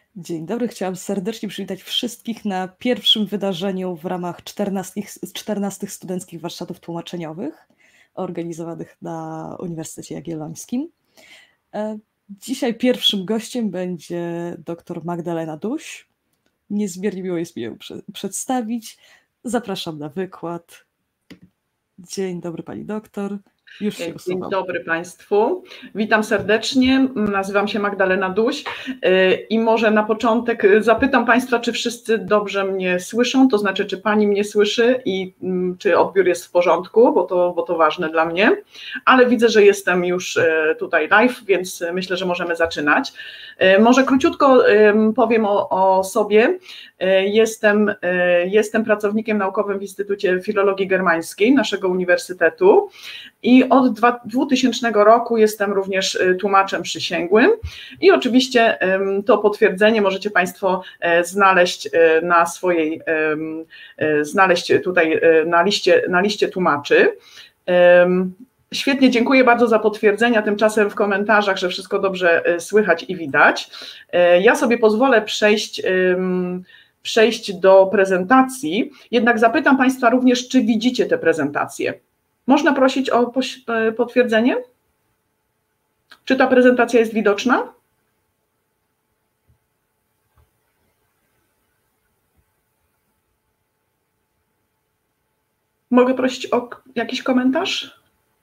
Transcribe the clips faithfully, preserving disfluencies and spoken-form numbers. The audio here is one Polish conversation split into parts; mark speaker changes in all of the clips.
Speaker 1: Dzień dobry, chciałam serdecznie przywitać wszystkich na pierwszym wydarzeniu w ramach czternastych, czternastych studenckich warsztatów tłumaczeniowych organizowanych na Uniwersytecie Jagiellońskim. Dzisiaj pierwszym gościem będzie dr Magdalena Duś. Niezmiernie miło jest mi ją przedstawić. Zapraszam na wykład. Dzień dobry pani doktor. Już się
Speaker 2: Dzień dobry Państwu, witam serdecznie, nazywam się Magdalena Duś i może na początek zapytam Państwa, czy wszyscy dobrze mnie słyszą, to znaczy, czy Pani mnie słyszy i czy odbiór jest w porządku, bo to, bo to ważne dla mnie, ale widzę, że jestem już tutaj live, więc myślę, że możemy zaczynać. Może króciutko powiem o, o sobie. Jestem, jestem pracownikiem naukowym w Instytucie Filologii Germańskiej naszego uniwersytetu i od dwutysięcznego roku jestem również tłumaczem przysięgłym i oczywiście to potwierdzenie możecie Państwo znaleźć na swojej, znaleźć tutaj na liście, na liście tłumaczy. Świetnie, dziękuję bardzo za potwierdzenia, tymczasem w komentarzach, że wszystko dobrze słychać i widać. Ja sobie pozwolę przejść, przejść do prezentacji, jednak zapytam Państwa również, czy widzicie tę prezentację. Można prosić o potwierdzenie? Czy ta prezentacja jest widoczna? Mogę prosić o jakiś komentarz?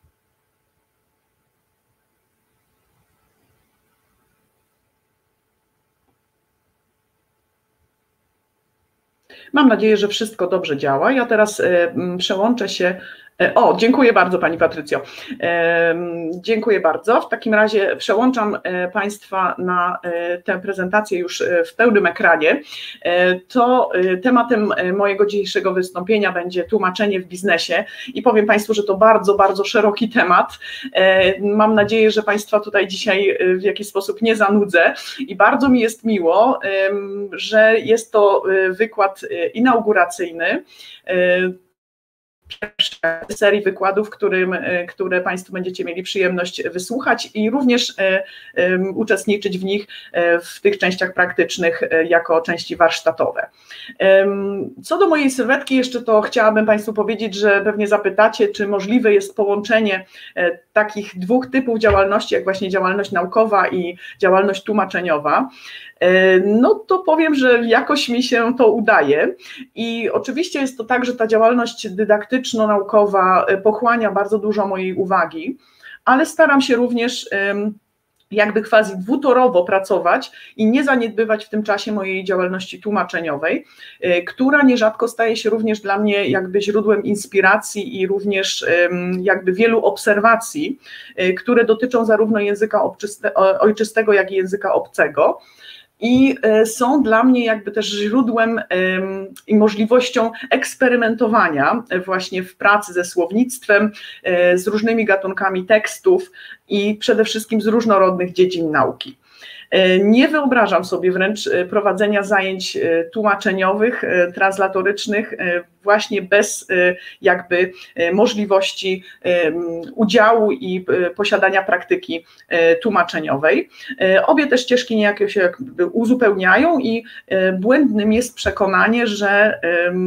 Speaker 2: Mam nadzieję, że wszystko dobrze działa. Ja teraz przełączę się. O, dziękuję bardzo Pani Patrycjo. Dziękuję bardzo. W takim razie przełączam Państwa na tę prezentację już w pełnym ekranie. To tematem mojego dzisiejszego wystąpienia będzie tłumaczenie w biznesie i powiem Państwu, że to bardzo, bardzo szeroki temat. Mam nadzieję, że Państwa tutaj dzisiaj w jakiś sposób nie zanudzę i bardzo mi jest miło, że jest to wykład inauguracyjny pierwszej serii wykładów, którym, które Państwo będziecie mieli przyjemność wysłuchać i również um, uczestniczyć w nich w tych częściach praktycznych jako części warsztatowe. Um, co do mojej sylwetki jeszcze, to chciałabym Państwu powiedzieć, że pewnie zapytacie, czy możliwe jest połączenie takich dwóch typów działalności, jak właśnie działalność naukowa i działalność tłumaczeniowa. No to powiem, że jakoś mi się to udaje i oczywiście jest to tak, że ta działalność dydaktyczno-naukowa pochłania bardzo dużo mojej uwagi, ale staram się również jakby quasi dwutorowo pracować i nie zaniedbywać w tym czasie mojej działalności tłumaczeniowej, która nierzadko staje się również dla mnie jakby źródłem inspiracji i również jakby wielu obserwacji, które dotyczą zarówno języka ojczystego, jak i języka obcego. I są dla mnie jakby też źródłem i możliwością eksperymentowania właśnie w pracy ze słownictwem, z różnymi gatunkami tekstów i przede wszystkim z różnorodnych dziedzin nauki. Nie wyobrażam sobie wręcz prowadzenia zajęć tłumaczeniowych, translatorycznych właśnie bez jakby możliwości udziału i posiadania praktyki tłumaczeniowej. Obie te ścieżki niejako się jakby uzupełniają i błędnym jest przekonanie, że,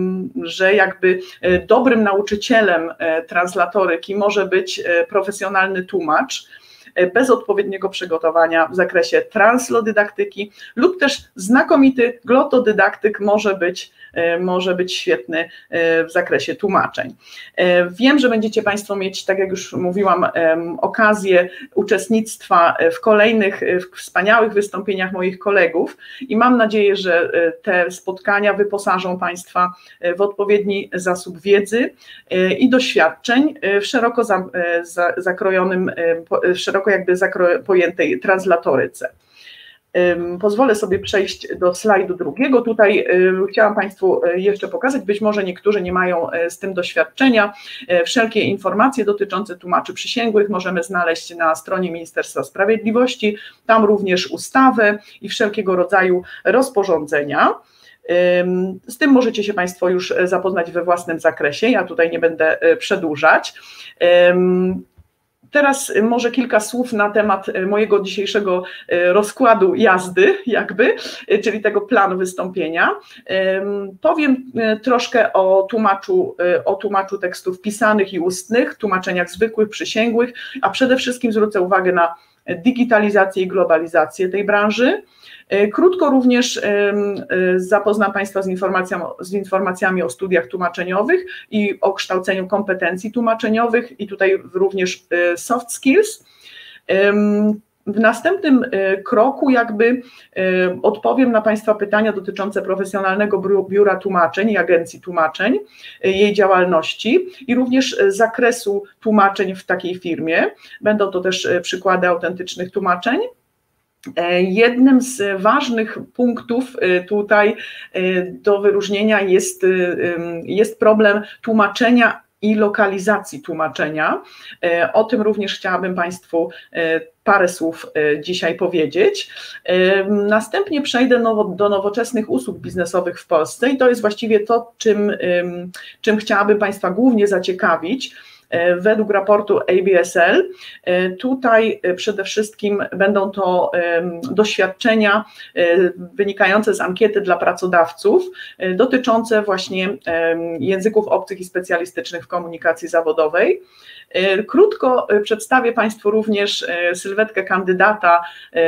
Speaker 2: że jakby dobrym nauczycielem translatoryki może być profesjonalny tłumacz bez odpowiedniego przygotowania w zakresie translodydaktyki lub też znakomity glotodydaktyk może być, może być świetny w zakresie tłumaczeń. Wiem, że będziecie Państwo mieć, tak jak już mówiłam, okazję uczestnictwa w kolejnych wspaniałych wystąpieniach moich kolegów i mam nadzieję, że te spotkania wyposażą Państwa w odpowiedni zasób wiedzy i doświadczeń w szeroko zakrojonym, w szeroko jakby pojętej translatoryce. Pozwolę sobie przejść do slajdu drugiego. Tutaj chciałam Państwu jeszcze pokazać, być może niektórzy nie mają z tym doświadczenia. Wszelkie informacje dotyczące tłumaczy przysięgłych możemy znaleźć na stronie Ministerstwa Sprawiedliwości, tam również ustawy i wszelkiego rodzaju rozporządzenia. Z tym możecie się Państwo już zapoznać we własnym zakresie, ja tutaj nie będę przedłużać. Teraz może kilka słów na temat mojego dzisiejszego rozkładu jazdy, jakby, czyli tego planu wystąpienia. Powiem troszkę o tłumaczu, o tłumaczu tekstów pisanych i ustnych, tłumaczeniach zwykłych, przysięgłych, a przede wszystkim zwrócę uwagę na digitalizację i globalizację tej branży. Krótko również zapoznam Państwa z, informacją, z informacjami o studiach tłumaczeniowych i o kształceniu kompetencji tłumaczeniowych i tutaj również soft skills. W następnym kroku jakby odpowiem na Państwa pytania dotyczące profesjonalnego biura tłumaczeń i agencji tłumaczeń, jej działalności i również zakresu tłumaczeń w takiej firmie. Będą to też przykłady autentycznych tłumaczeń. Jednym z ważnych punktów tutaj do wyróżnienia jest, jest problem tłumaczenia i lokalizacji tłumaczenia. O tym również chciałabym Państwu parę słów dzisiaj powiedzieć. Następnie przejdę do nowoczesnych usług biznesowych w Polsce i to jest właściwie to, czym, czym chciałabym Państwa głównie zaciekawić. Według raportu A B S L tutaj przede wszystkim będą to doświadczenia wynikające z ankiety dla pracodawców dotyczące właśnie języków obcych i specjalistycznych w komunikacji zawodowej. Krótko przedstawię Państwu również sylwetkę kandydata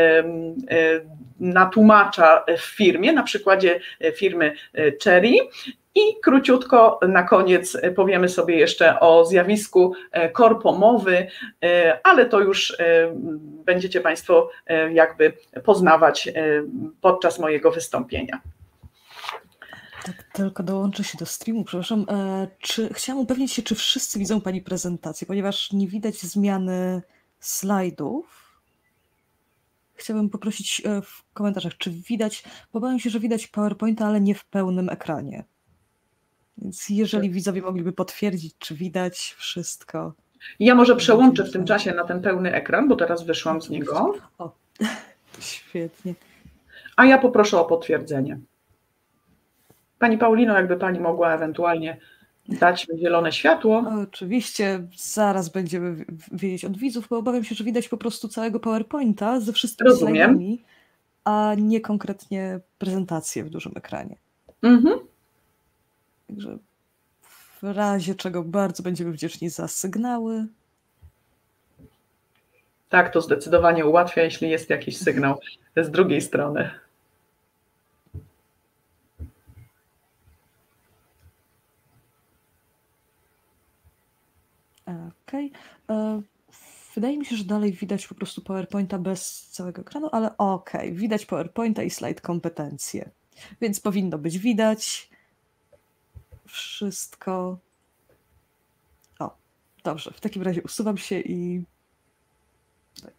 Speaker 2: na tłumacza w firmie, na przykładzie firmy Cherry. I króciutko na koniec powiemy sobie jeszcze o zjawisku korpomowy, ale to już będziecie Państwo jakby poznawać podczas mojego wystąpienia.
Speaker 1: Tak, tylko dołączę się do streamu, przepraszam. Czy, chciałam upewnić się, czy wszyscy widzą Pani prezentację, ponieważ nie widać zmiany slajdów. Chciałabym poprosić w komentarzach, czy widać, bo obawiam się, że widać PowerPointa, ale nie w pełnym ekranie. Więc jeżeli widzowie mogliby potwierdzić, czy widać wszystko.
Speaker 2: Ja może przełączę w tym czasie na ten pełny ekran, bo teraz wyszłam z niego.
Speaker 1: O, świetnie.
Speaker 2: A ja poproszę o potwierdzenie. Pani Paulino, jakby Pani mogła ewentualnie dać zielone światło.
Speaker 1: Oczywiście, zaraz będziemy wiedzieć od widzów, bo obawiam się, że widać po prostu całego PowerPointa ze wszystkimi
Speaker 2: Rozumiem.
Speaker 1: slajdami, a nie konkretnie prezentację w dużym ekranie.
Speaker 2: Mhm.
Speaker 1: Także w razie czego bardzo będziemy wdzięczni za sygnały.
Speaker 2: Tak, to zdecydowanie ułatwia, jeśli jest jakiś sygnał z drugiej strony.
Speaker 1: Okej. Okay. Wydaje mi się, że dalej widać po prostu PowerPointa bez całego ekranu, ale okej, okay. Widać PowerPointa i slajd kompetencje, więc powinno być widać wszystko. O, dobrze, w takim razie usuwam się i tak.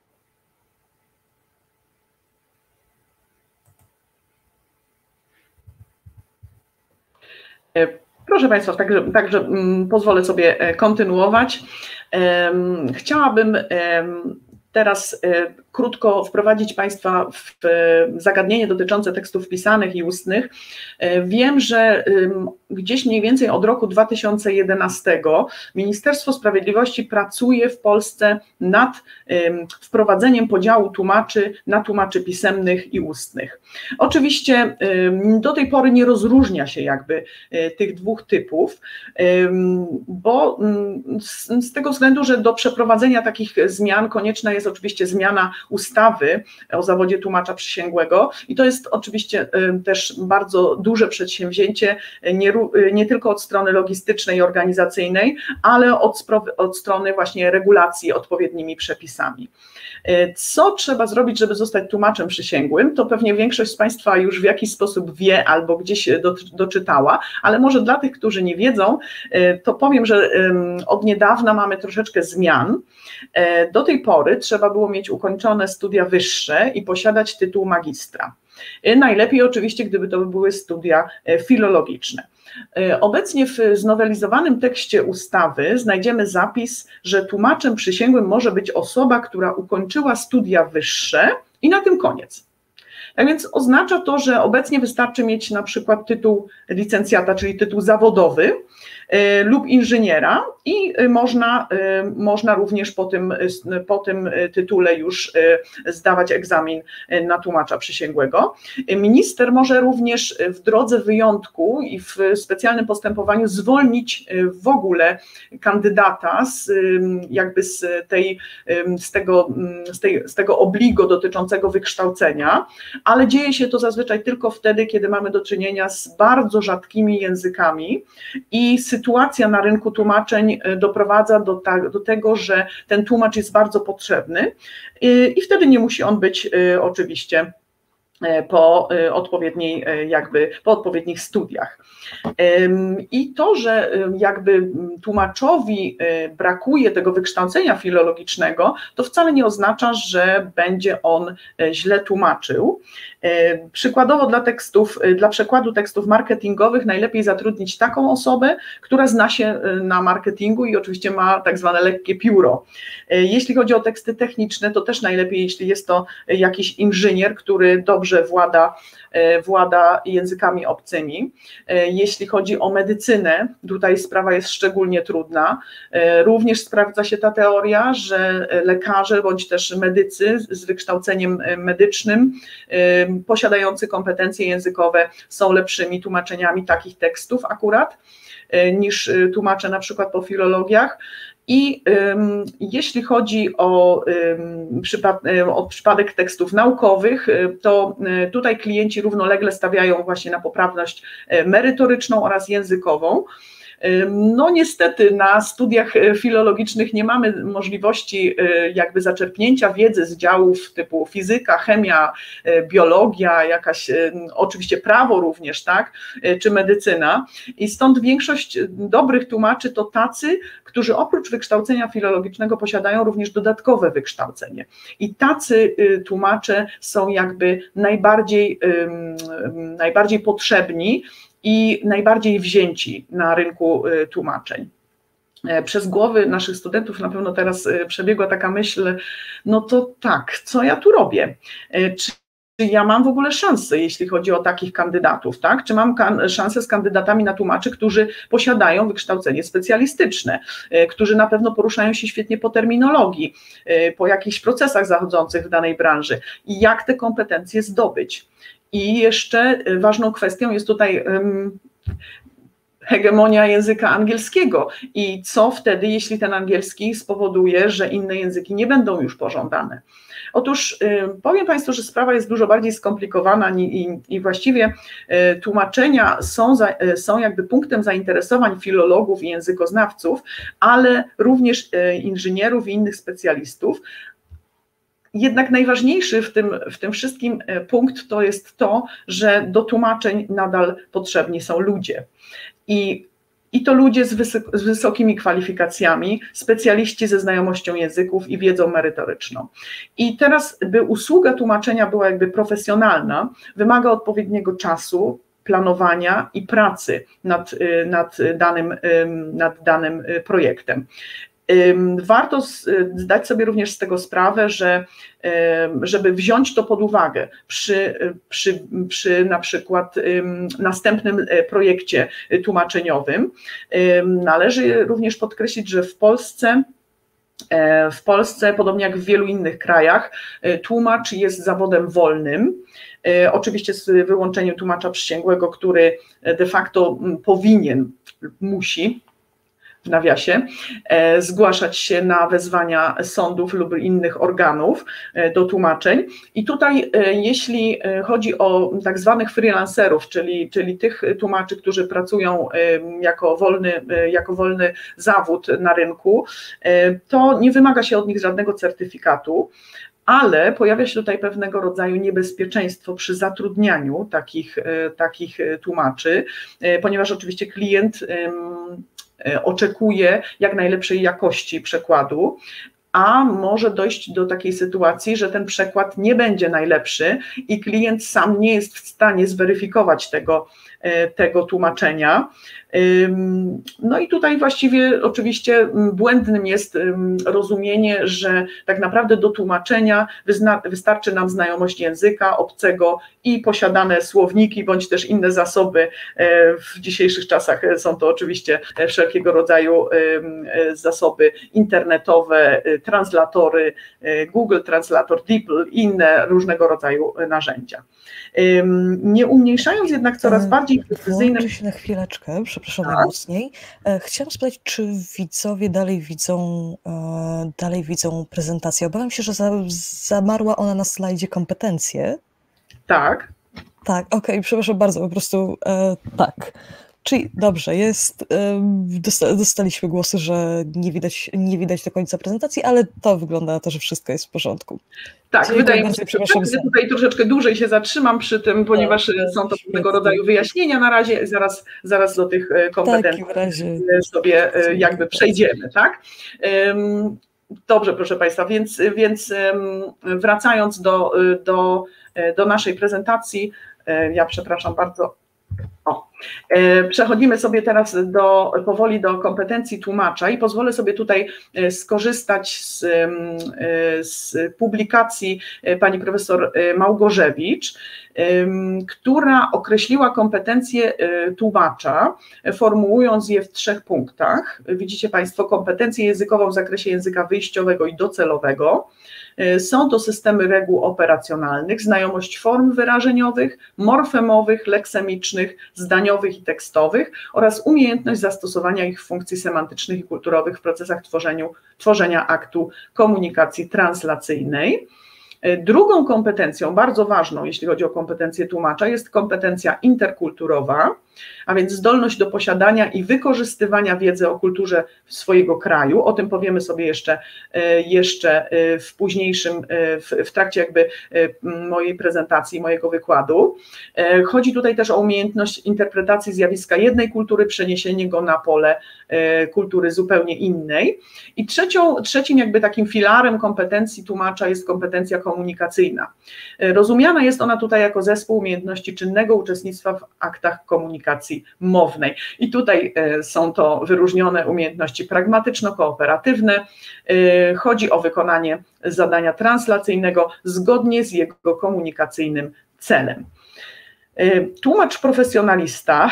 Speaker 2: Proszę Państwa, także, także um, pozwolę sobie kontynuować. Um, chciałabym um, teraz um, krótko wprowadzić Państwa w zagadnienie dotyczące tekstów pisanych i ustnych. Wiem, że gdzieś mniej więcej od roku dwa tysiące jedenastego Ministerstwo Sprawiedliwości pracuje w Polsce nad wprowadzeniem podziału tłumaczy na tłumaczy pisemnych i ustnych. Oczywiście do tej pory nie rozróżnia się jakby tych dwóch typów, bo z tego względu, że do przeprowadzenia takich zmian konieczna jest oczywiście zmiana ustawy o zawodzie tłumacza przysięgłego i to jest oczywiście też bardzo duże przedsięwzięcie, nie, nie tylko od strony logistycznej i organizacyjnej, ale od, od strony właśnie regulacji odpowiednimi przepisami. Co trzeba zrobić, żeby zostać tłumaczem przysięgłym? To pewnie większość z Państwa już w jakiś sposób wie albo gdzieś do, doczytała, ale może dla tych, którzy nie wiedzą, to powiem, że od niedawna mamy troszeczkę zmian. Do tej pory trzeba było mieć ukończone studia wyższe i posiadać tytuł magistra. Najlepiej oczywiście, gdyby to były studia filologiczne. Obecnie w znowelizowanym tekście ustawy znajdziemy zapis, że tłumaczem przysięgłym może być osoba, która ukończyła studia wyższe i na tym koniec. Tak więc oznacza to, że obecnie wystarczy mieć na przykład tytuł licencjata, czyli tytuł zawodowy lub inżyniera i można, można również po tym, po tym tytule już zdawać egzamin na tłumacza przysięgłego. Minister może również w drodze wyjątku i w specjalnym postępowaniu zwolnić w ogóle kandydata z, jakby z, tej, z, tego, z, tej, z tego obligo dotyczącego wykształcenia, ale dzieje się to zazwyczaj tylko wtedy, kiedy mamy do czynienia z bardzo rzadkimi językami i sytuacja na rynku tłumaczeń doprowadza do, ta, do tego, że ten tłumacz jest bardzo potrzebny i, i wtedy nie musi on być oczywiście po odpowiedniej, jakby po odpowiednich studiach. I to, że jakby tłumaczowi brakuje tego wykształcenia filologicznego, to wcale nie oznacza, że będzie on źle tłumaczył. Przykładowo dla tekstów, dla przekładu tekstów marketingowych najlepiej zatrudnić taką osobę, która zna się na marketingu i oczywiście ma tak zwane lekkie pióro. Jeśli chodzi o teksty techniczne, to też najlepiej, jeśli jest to jakiś inżynier, który dobrze włada, włada językami obcymi. Jeśli chodzi o medycynę, tutaj sprawa jest szczególnie trudna. Również sprawdza się ta teoria, że lekarze bądź też medycy z wykształceniem medycznym, posiadający kompetencje językowe, są lepszymi tłumaczeniami takich tekstów akurat, niż tłumacze na przykład po filologiach. I um, jeśli chodzi o, um, przypad, o przypadek tekstów naukowych, to tutaj klienci równolegle stawiają właśnie na poprawność merytoryczną oraz językową. No niestety na studiach filologicznych nie mamy możliwości jakby zaczerpnięcia wiedzy z działów typu fizyka, chemia, biologia, jakaś oczywiście prawo również, tak, czy medycyna i stąd większość dobrych tłumaczy to tacy, którzy oprócz wykształcenia filologicznego posiadają również dodatkowe wykształcenie i tacy tłumacze są jakby najbardziej, najbardziej potrzebni i najbardziej wzięci na rynku tłumaczeń. Przez głowy naszych studentów na pewno teraz przebiegła taka myśl, no to tak, co ja tu robię? Czy ja mam w ogóle szansę, jeśli chodzi o takich kandydatów, tak? Czy mam szansę z kandydatami na tłumaczy, którzy posiadają wykształcenie specjalistyczne, którzy na pewno poruszają się świetnie po terminologii, po jakichś procesach zachodzących w danej branży i jak te kompetencje zdobyć? I jeszcze ważną kwestią jest tutaj um, hegemonia języka angielskiego i co wtedy, jeśli ten angielski spowoduje, że inne języki nie będą już pożądane. Otóż um, powiem Państwu, że sprawa jest dużo bardziej skomplikowana i, i, i właściwie y, tłumaczenia są, za, y, są jakby punktem zainteresowań filologów i językoznawców, ale również y, inżynierów i innych specjalistów. Jednak najważniejszy w tym, w tym wszystkim punkt to jest to, że do tłumaczeń nadal potrzebni są ludzie. I, i to ludzie z, wysok, z wysokimi kwalifikacjami, specjaliści ze znajomością języków i wiedzą merytoryczną. I teraz, by usługa tłumaczenia była jakby profesjonalna, wymaga odpowiedniego czasu, planowania i pracy nad, nad, danym, nad danym projektem. Warto zdać sobie również z tego sprawę, że żeby wziąć to pod uwagę przy, przy, przy na przykład następnym projekcie tłumaczeniowym, należy również podkreślić, że w Polsce W Polsce, podobnie jak w wielu innych krajach, tłumacz jest zawodem wolnym, oczywiście z wyłączeniem tłumacza przysięgłego, który de facto powinien, musi, w nawiasie, zgłaszać się na wezwania sądów lub innych organów do tłumaczeń. I tutaj jeśli chodzi o tak zwanych freelancerów, czyli, czyli tych tłumaczy, którzy pracują jako wolny, jako wolny zawód na rynku, to nie wymaga się od nich żadnego certyfikatu, ale pojawia się tutaj pewnego rodzaju niebezpieczeństwo przy zatrudnianiu takich, takich tłumaczy, ponieważ oczywiście klient oczekuje jak najlepszej jakości przekładu, a może dojść do takiej sytuacji, że ten przekład nie będzie najlepszy i klient sam nie jest w stanie zweryfikować tego, tego tłumaczenia. No i tutaj właściwie oczywiście błędnym jest rozumienie, że tak naprawdę do tłumaczenia wystarczy nam znajomość języka obcego i posiadane słowniki bądź też inne zasoby. W dzisiejszych czasach są to oczywiście wszelkiego rodzaju zasoby internetowe, translatory, Google Translator, DeepL i inne różnego rodzaju narzędzia. Nie umniejszając jednak coraz bardziej precyzyjne...
Speaker 1: Włączę się na chwileczkę, przepraszam najmocniej. Chciałam spytać, czy widzowie dalej widzą, dalej widzą prezentację? Obawiam się, że za, zamarła ona na slajdzie kompetencje.
Speaker 2: Tak.
Speaker 1: Tak, okej, okay, przepraszam bardzo, po prostu e, tak. Czyli dobrze, jest, e, dostaliśmy głosy, że nie widać, nie widać do końca prezentacji, ale to wygląda na to, że wszystko jest w porządku.
Speaker 2: Tak, Czyli wydaje mi się, że tutaj troszeczkę dłużej się zatrzymam przy tym, ponieważ tak, są to pewnego rodzaju wyjaśnienia na razie, zaraz, zaraz do tych kompetencji razie... sobie jakby przejdziemy, tak? Dobrze, proszę Państwa, więc, więc wracając do, do, do naszej prezentacji, ja przepraszam bardzo. O. Przechodzimy sobie teraz do, powoli do kompetencji tłumacza i pozwolę sobie tutaj skorzystać z, z publikacji pani profesor Małgorzewicz, która określiła kompetencje tłumacza, formułując je w trzech punktach. Widzicie Państwo kompetencję językową w zakresie języka wyjściowego i docelowego. Są to systemy reguł operacjonalnych, znajomość form wyrażeniowych, morfemowych, leksemicznych, zdaniowych i tekstowych oraz umiejętność zastosowania ich funkcji semantycznych i kulturowych w procesach tworzeniu, tworzenia aktu komunikacji translacyjnej. Drugą kompetencją, bardzo ważną, jeśli chodzi o kompetencję tłumacza, jest kompetencja interkulturowa, a więc zdolność do posiadania i wykorzystywania wiedzy o kulturze swojego kraju. O tym powiemy sobie jeszcze, jeszcze w późniejszym, w, w trakcie jakby mojej prezentacji, mojego wykładu. Chodzi tutaj też o umiejętność interpretacji zjawiska jednej kultury, przeniesienie go na pole kultury zupełnie innej. I trzecią, trzecim jakby takim filarem kompetencji tłumacza jest kompetencja komunikacyjna. Rozumiana jest ona tutaj jako zespół umiejętności czynnego uczestnictwa w aktach komunikacji mownej. I tutaj są to wyróżnione umiejętności pragmatyczno-kooperatywne. Chodzi o wykonanie zadania translacyjnego zgodnie z jego komunikacyjnym celem. Tłumacz profesjonalista,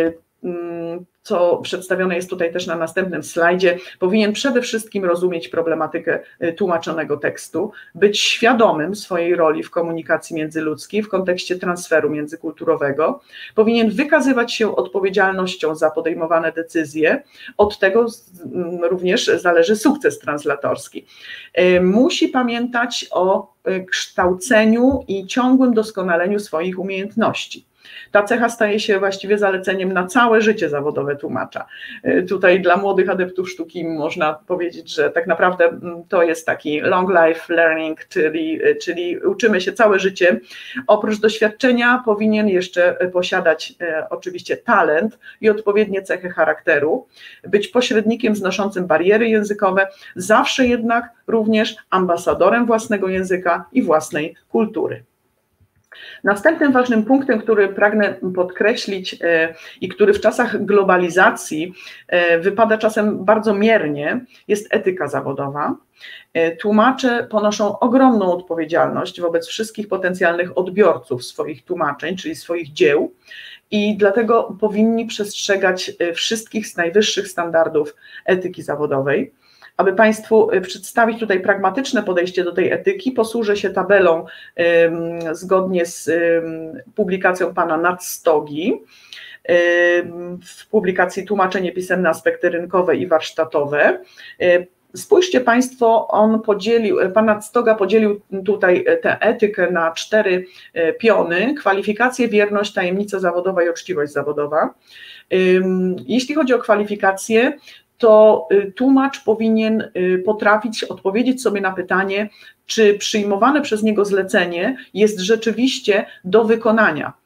Speaker 2: co przedstawione jest tutaj też na następnym slajdzie, powinien przede wszystkim rozumieć problematykę tłumaczonego tekstu, być świadomym swojej roli w komunikacji międzyludzkiej w kontekście transferu międzykulturowego, powinien wykazywać się odpowiedzialnością za podejmowane decyzje, od tego również zależy sukces translatorski. Musi pamiętać o kształceniu i ciągłym doskonaleniu swoich umiejętności. Ta cecha staje się właściwie zaleceniem na całe życie zawodowe tłumacza. Tutaj dla młodych adeptów sztuki można powiedzieć, że tak naprawdę to jest taki long life learning, czyli, czyli uczymy się całe życie. Oprócz doświadczenia powinien jeszcze posiadać oczywiście talent i odpowiednie cechy charakteru, być pośrednikiem znoszącym bariery językowe, zawsze jednak również ambasadorem własnego języka i własnej kultury. Następnym ważnym punktem, który pragnę podkreślić i który w czasach globalizacji wypada czasem bardzo miernie, jest etyka zawodowa. Tłumacze ponoszą ogromną odpowiedzialność wobec wszystkich potencjalnych odbiorców swoich tłumaczeń, czyli swoich dzieł, i dlatego powinni przestrzegać wszystkich z najwyższych standardów etyki zawodowej. Aby Państwu przedstawić tutaj pragmatyczne podejście do tej etyki, posłużę się tabelą um, zgodnie z um, publikacją pana Nadstogi, um, w publikacji Tłumaczenie pisemne, aspekty rynkowe i warsztatowe. Spójrzcie Państwo, on podzielił, pan Nadstoga podzielił tutaj tę etykę na cztery piony: kwalifikacje, wierność, tajemnica zawodowa i uczciwość zawodowa. Jeśli chodzi o kwalifikacje, to tłumacz powinien potrafić odpowiedzieć sobie na pytanie, czy przyjmowane przez niego zlecenie jest rzeczywiście do wykonania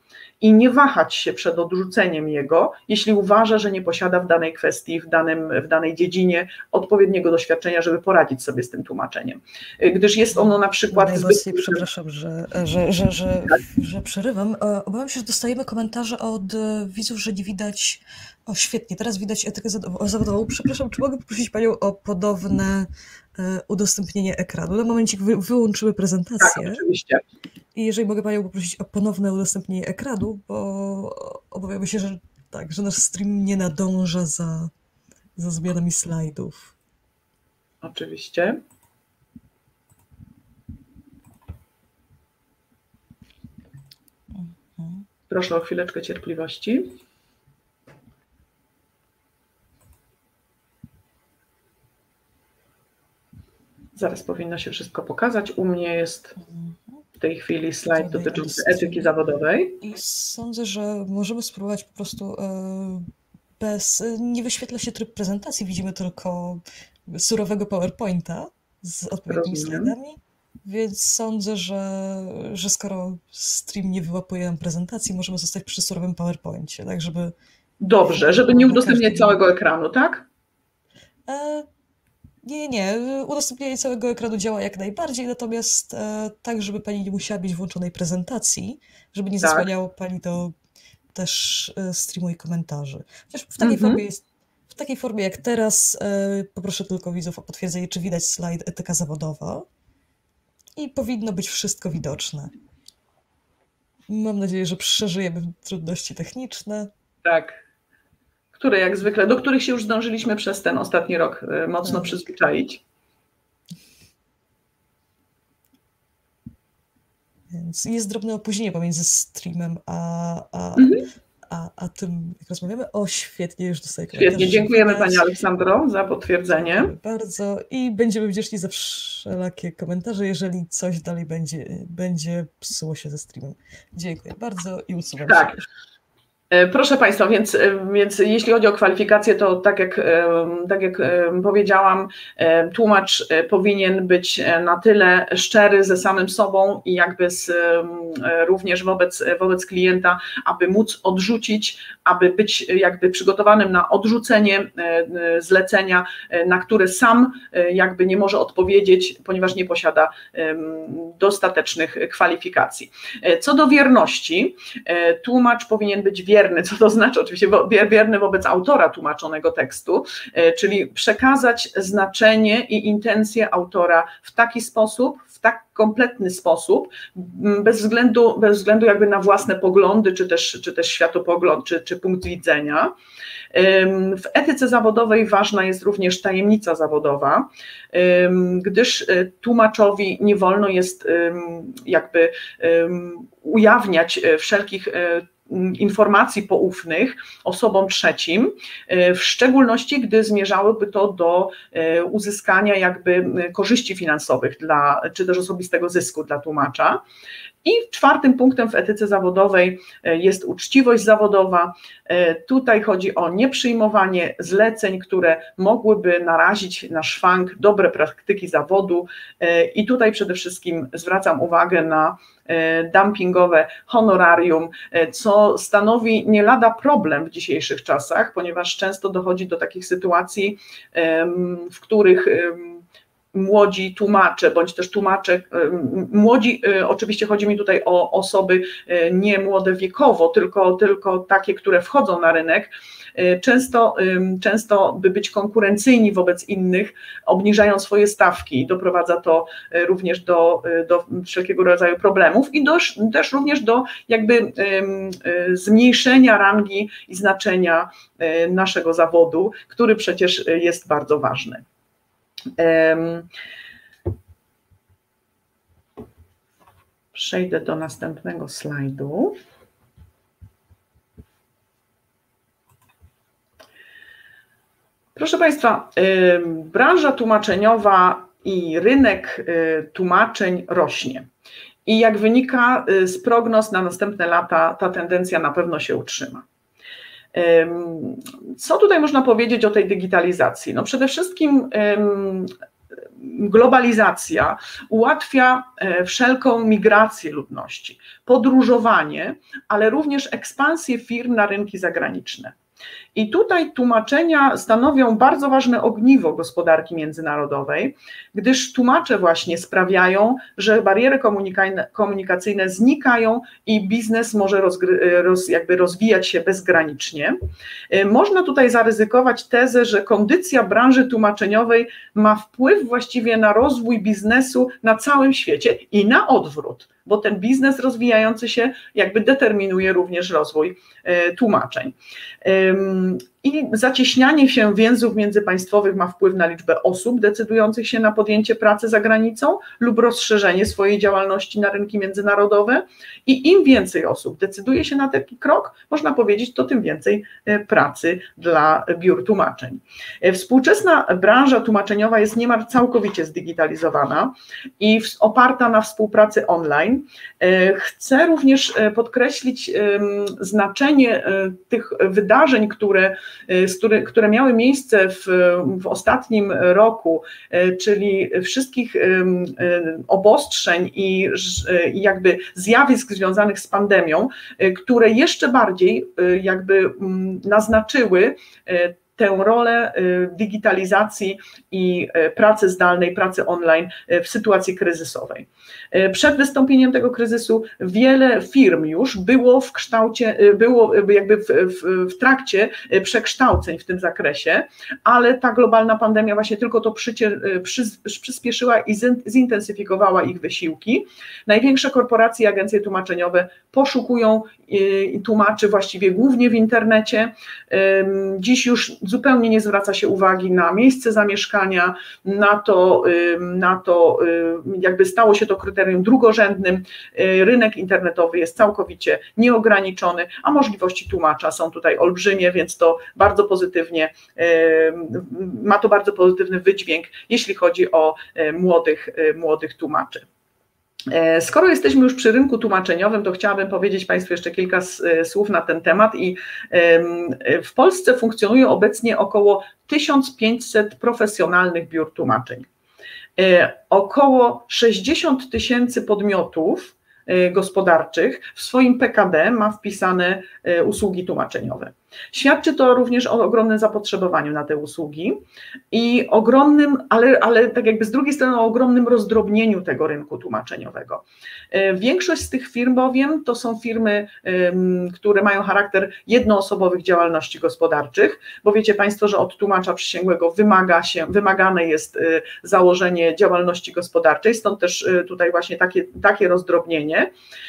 Speaker 2: i nie wahać się przed odrzuceniem jego, jeśli uważa, że nie posiada w danej kwestii, w, danym, w danej dziedzinie odpowiedniego doświadczenia, żeby poradzić sobie z tym tłumaczeniem. Gdyż jest ono na przykład...
Speaker 1: Najmocniej, przepraszam, że, że, że, że, że przerywam. Obawiam się, że dostajemy komentarze od widzów, że nie widać... O, świetnie, teraz widać etykę zawodową. Przepraszam, czy mogę poprosić Panią o podobne udostępnienie ekranu? Na momencik wy, wyłączymy prezentację.
Speaker 2: Tak, oczywiście.
Speaker 1: I jeżeli mogę Panią poprosić o ponowne udostępnienie ekranu, bo obawiamy się, że tak, że nasz stream nie nadąża za, za zmianami slajdów.
Speaker 2: Oczywiście. Mhm. Proszę o chwileczkę cierpliwości. Zaraz powinno się wszystko pokazać. U mnie jest w tej chwili slajd dotyczący etyki zawodowej.
Speaker 1: I sądzę, że możemy spróbować po prostu bez... Nie wyświetla się tryb prezentacji, widzimy tylko surowego PowerPointa z odpowiednimi slajdami, więc sądzę, że, że skoro stream nie wyłapuje nam prezentacji, możemy zostać przy surowym PowerPoincie, tak żeby...
Speaker 2: Dobrze, żeby nie udostępniać całego ekranu, tak?
Speaker 1: E Nie, nie, udostępnienie całego ekranu działa jak najbardziej, natomiast e, tak, żeby Pani nie musiała mieć włączonej prezentacji, żeby nie zasłaniało tak. Pani to też e, streamu i komentarzy. Chociaż w takiej, mhm. formie jest, w takiej formie jak teraz e, poproszę tylko widzów o potwierdzenie, czy widać slajd etyka zawodowa i powinno być wszystko widoczne. Mam nadzieję, że przeżyjemy trudności techniczne.
Speaker 2: Tak. Które jak zwykle, do których się już zdążyliśmy przez ten ostatni rok mocno tak. przyzwyczaić.
Speaker 1: Więc jest drobne opóźnienie pomiędzy streamem a, a, mhm. a, a tym, jak rozmawiamy. O, świetnie, już dostaję komentarz.
Speaker 2: Świetnie, dziękujemy Pani Aleksandro za potwierdzenie.
Speaker 1: Dziękuję bardzo i będziemy wdzięczni za wszelakie komentarze, jeżeli coś dalej będzie, będzie psuło się ze streamem. Dziękuję bardzo i usuwam
Speaker 2: tak.
Speaker 1: się.
Speaker 2: Proszę Państwa, więc, więc jeśli chodzi o kwalifikacje, to tak jak, tak jak powiedziałam, tłumacz powinien być na tyle szczery ze samym sobą i jakby z, również wobec, wobec klienta, aby móc odrzucić, aby być jakby przygotowanym na odrzucenie zlecenia, na które sam jakby nie może odpowiedzieć, ponieważ nie posiada dostatecznych kwalifikacji. Co do wierności, tłumacz powinien być wierny, co to znaczy oczywiście wierny wobec autora tłumaczonego tekstu, czyli przekazać znaczenie i intencje autora w taki sposób, w tak kompletny sposób, bez względu, bez względu jakby na własne poglądy, czy też, czy też światopogląd, czy, czy punkt widzenia. W etyce zawodowej ważna jest również tajemnica zawodowa, gdyż tłumaczowi nie wolno jest jakby ujawniać wszelkich informacji poufnych osobom trzecim, w szczególności gdy zmierzałyby to do uzyskania jakby korzyści finansowych dla, czy też osobistego zysku dla tłumacza. I czwartym punktem w etyce zawodowej jest uczciwość zawodowa. Tutaj chodzi o nieprzyjmowanie zleceń, które mogłyby narazić na szwank dobre praktyki zawodu i tutaj przede wszystkim zwracam uwagę na dumpingowe honorarium, co stanowi nie lada problem w dzisiejszych czasach, ponieważ często dochodzi do takich sytuacji, w których młodzi tłumacze, bądź też tłumacze, młodzi, oczywiście chodzi mi tutaj o osoby nie młode wiekowo, tylko, tylko takie, które wchodzą na rynek, często, często by być konkurencyjni wobec innych, obniżają swoje stawki. Doprowadza to również do, do wszelkiego rodzaju problemów i do, też również do jakby zmniejszenia rangi i znaczenia naszego zawodu, który przecież jest bardzo ważny. Przejdę do następnego slajdu. Proszę Państwa, branża tłumaczeniowa i rynek tłumaczeń rośnie. I jak wynika z prognoz na następne lata, ta tendencja na pewno się utrzyma. Co tutaj można powiedzieć o tej digitalizacji? No przede wszystkim globalizacja ułatwia wszelką migrację ludności, podróżowanie, ale również ekspansję firm na rynki zagraniczne. I tutaj tłumaczenia stanowią bardzo ważne ogniwo gospodarki międzynarodowej, gdyż tłumacze właśnie sprawiają, że bariery komunikacyjne znikają i biznes może roz, jakby rozwijać się bezgranicznie. Można tutaj zaryzykować tezę, że kondycja branży tłumaczeniowej ma wpływ właściwie na rozwój biznesu na całym świecie i na odwrót, bo ten biznes rozwijający się jakby determinuje również rozwój tłumaczeń. I zacieśnianie się więzów międzypaństwowych ma wpływ na liczbę osób decydujących się na podjęcie pracy za granicą lub rozszerzenie swojej działalności na rynki międzynarodowe i im więcej osób decyduje się na taki krok, można powiedzieć, to tym więcej pracy dla biur tłumaczeń. Współczesna branża tłumaczeniowa jest niemal całkowicie zdigitalizowana i oparta na współpracy online. Chcę również podkreślić znaczenie tych wydarzeń, które które miały miejsce w, w ostatnim roku, czyli wszystkich obostrzeń i, i jakby zjawisk związanych z pandemią, które jeszcze bardziej jakby naznaczyły tę rolę digitalizacji i pracy zdalnej, pracy online w sytuacji kryzysowej. Przed wystąpieniem tego kryzysu wiele firm już było w kształcie, było jakby w, w, w trakcie przekształceń w tym zakresie, ale ta globalna pandemia właśnie tylko to przycie, przy, przyspieszyła i zintensyfikowała ich wysiłki. Największe korporacje i agencje tłumaczeniowe poszukują tłumaczy właściwie głównie w internecie. Dziś już zupełnie nie zwraca się uwagi na miejsce zamieszkania, na to, na to jakby stało się to kryterium drugorzędnym. Rynek internetowy jest całkowicie nieograniczony, a możliwości tłumacza są tutaj olbrzymie, więc to bardzo pozytywnie, ma to bardzo pozytywny wydźwięk, jeśli chodzi o młodych, młodych tłumaczy. Skoro jesteśmy już przy rynku tłumaczeniowym, to chciałabym powiedzieć Państwu jeszcze kilka słów na ten temat. I w Polsce funkcjonuje obecnie około tysiąc pięćset profesjonalnych biur tłumaczeń. Około sześćdziesiąt tysięcy podmiotów gospodarczych w swoim P K D ma wpisane usługi tłumaczeniowe. Świadczy to również o ogromnym zapotrzebowaniu na te usługi i ogromnym, ale, ale tak jakby z drugiej strony o ogromnym rozdrobnieniu tego rynku tłumaczeniowego. Większość z tych firm bowiem to są firmy, które mają charakter jednoosobowych działalności gospodarczych, bo wiecie Państwo, że od tłumacza przysięgłego wymaga się, wymagane jest założenie działalności gospodarczej, stąd też tutaj właśnie takie, takie rozdrobnienie.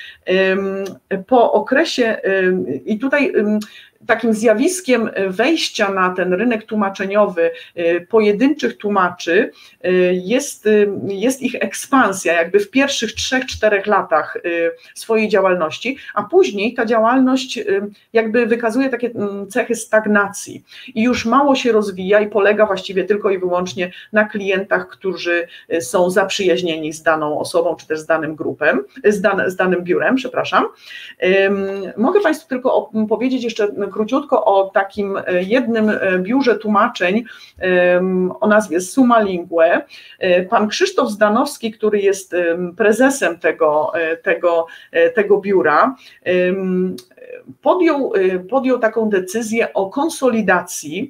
Speaker 2: Po okresie i tutaj takim zjawiskiem wejścia na ten rynek tłumaczeniowy pojedynczych tłumaczy jest, jest ich ekspansja jakby w pierwszych trzech, czterech latach swojej działalności, a później ta działalność jakby wykazuje takie cechy stagnacji i już mało się rozwija i polega właściwie tylko i wyłącznie na klientach, którzy są zaprzyjaźnieni z daną osobą, czy też z danym grupem, z, dan, z danym biurem, przepraszam. Mogę Państwu tylko powiedzieć jeszcze króciutko o takim jednym biurze tłumaczeń o nazwie Summa Lingue. Pan Krzysztof Zdanowski, który jest prezesem tego, tego, tego biura, podjął, podjął taką decyzję o konsolidacji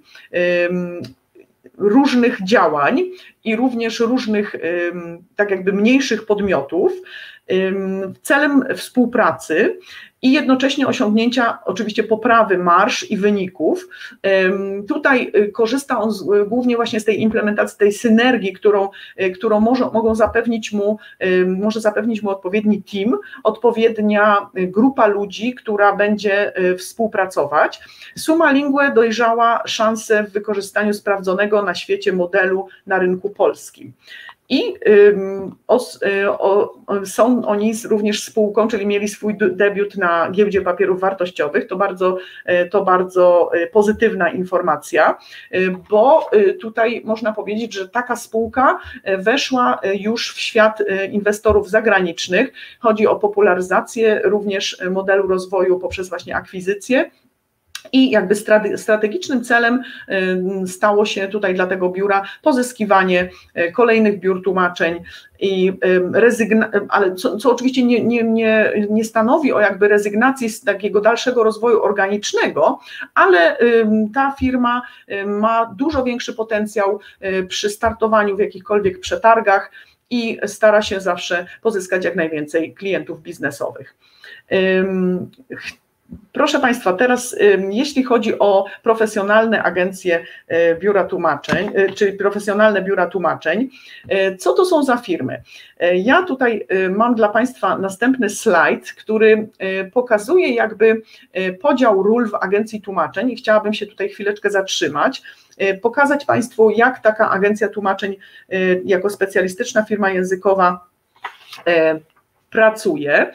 Speaker 2: różnych działań i również różnych tak jakby mniejszych podmiotów celem współpracy i jednocześnie osiągnięcia oczywiście poprawy marż i wyników. Tutaj korzysta on z, głównie właśnie z tej implementacji, tej synergii, którą, którą może, mogą zapewnić mu, może zapewnić mu odpowiedni team, odpowiednia grupa ludzi, która będzie współpracować. Summa Lingue dojrzała szansę w wykorzystaniu sprawdzonego na świecie modelu na rynku polskim. I o, o, są oni również spółką, czyli mieli swój debiut na giełdzie papierów wartościowych, to bardzo, to bardzo pozytywna informacja, bo tutaj można powiedzieć, że taka spółka weszła już w świat inwestorów zagranicznych, chodzi o popularyzację również modelu rozwoju poprzez właśnie akwizycję I jakby strategicznym celem stało się tutaj dla tego biura pozyskiwanie kolejnych biur tłumaczeń i rezygna- ale co, co oczywiście nie, nie, nie, nie stanowi o jakby rezygnacji z takiego dalszego rozwoju organicznego, ale ta firma ma dużo większy potencjał przy startowaniu w jakichkolwiek przetargach i stara się zawsze pozyskać jak najwięcej klientów biznesowych. Proszę Państwa, teraz jeśli chodzi o profesjonalne agencje biura tłumaczeń, czyli profesjonalne biura tłumaczeń, co to są za firmy? Ja tutaj mam dla Państwa następny slajd, który pokazuje jakby podział ról w agencji tłumaczeń i chciałabym się tutaj chwileczkę zatrzymać, pokazać Państwu, jak taka agencja tłumaczeń jako specjalistyczna firma językowa pracuje.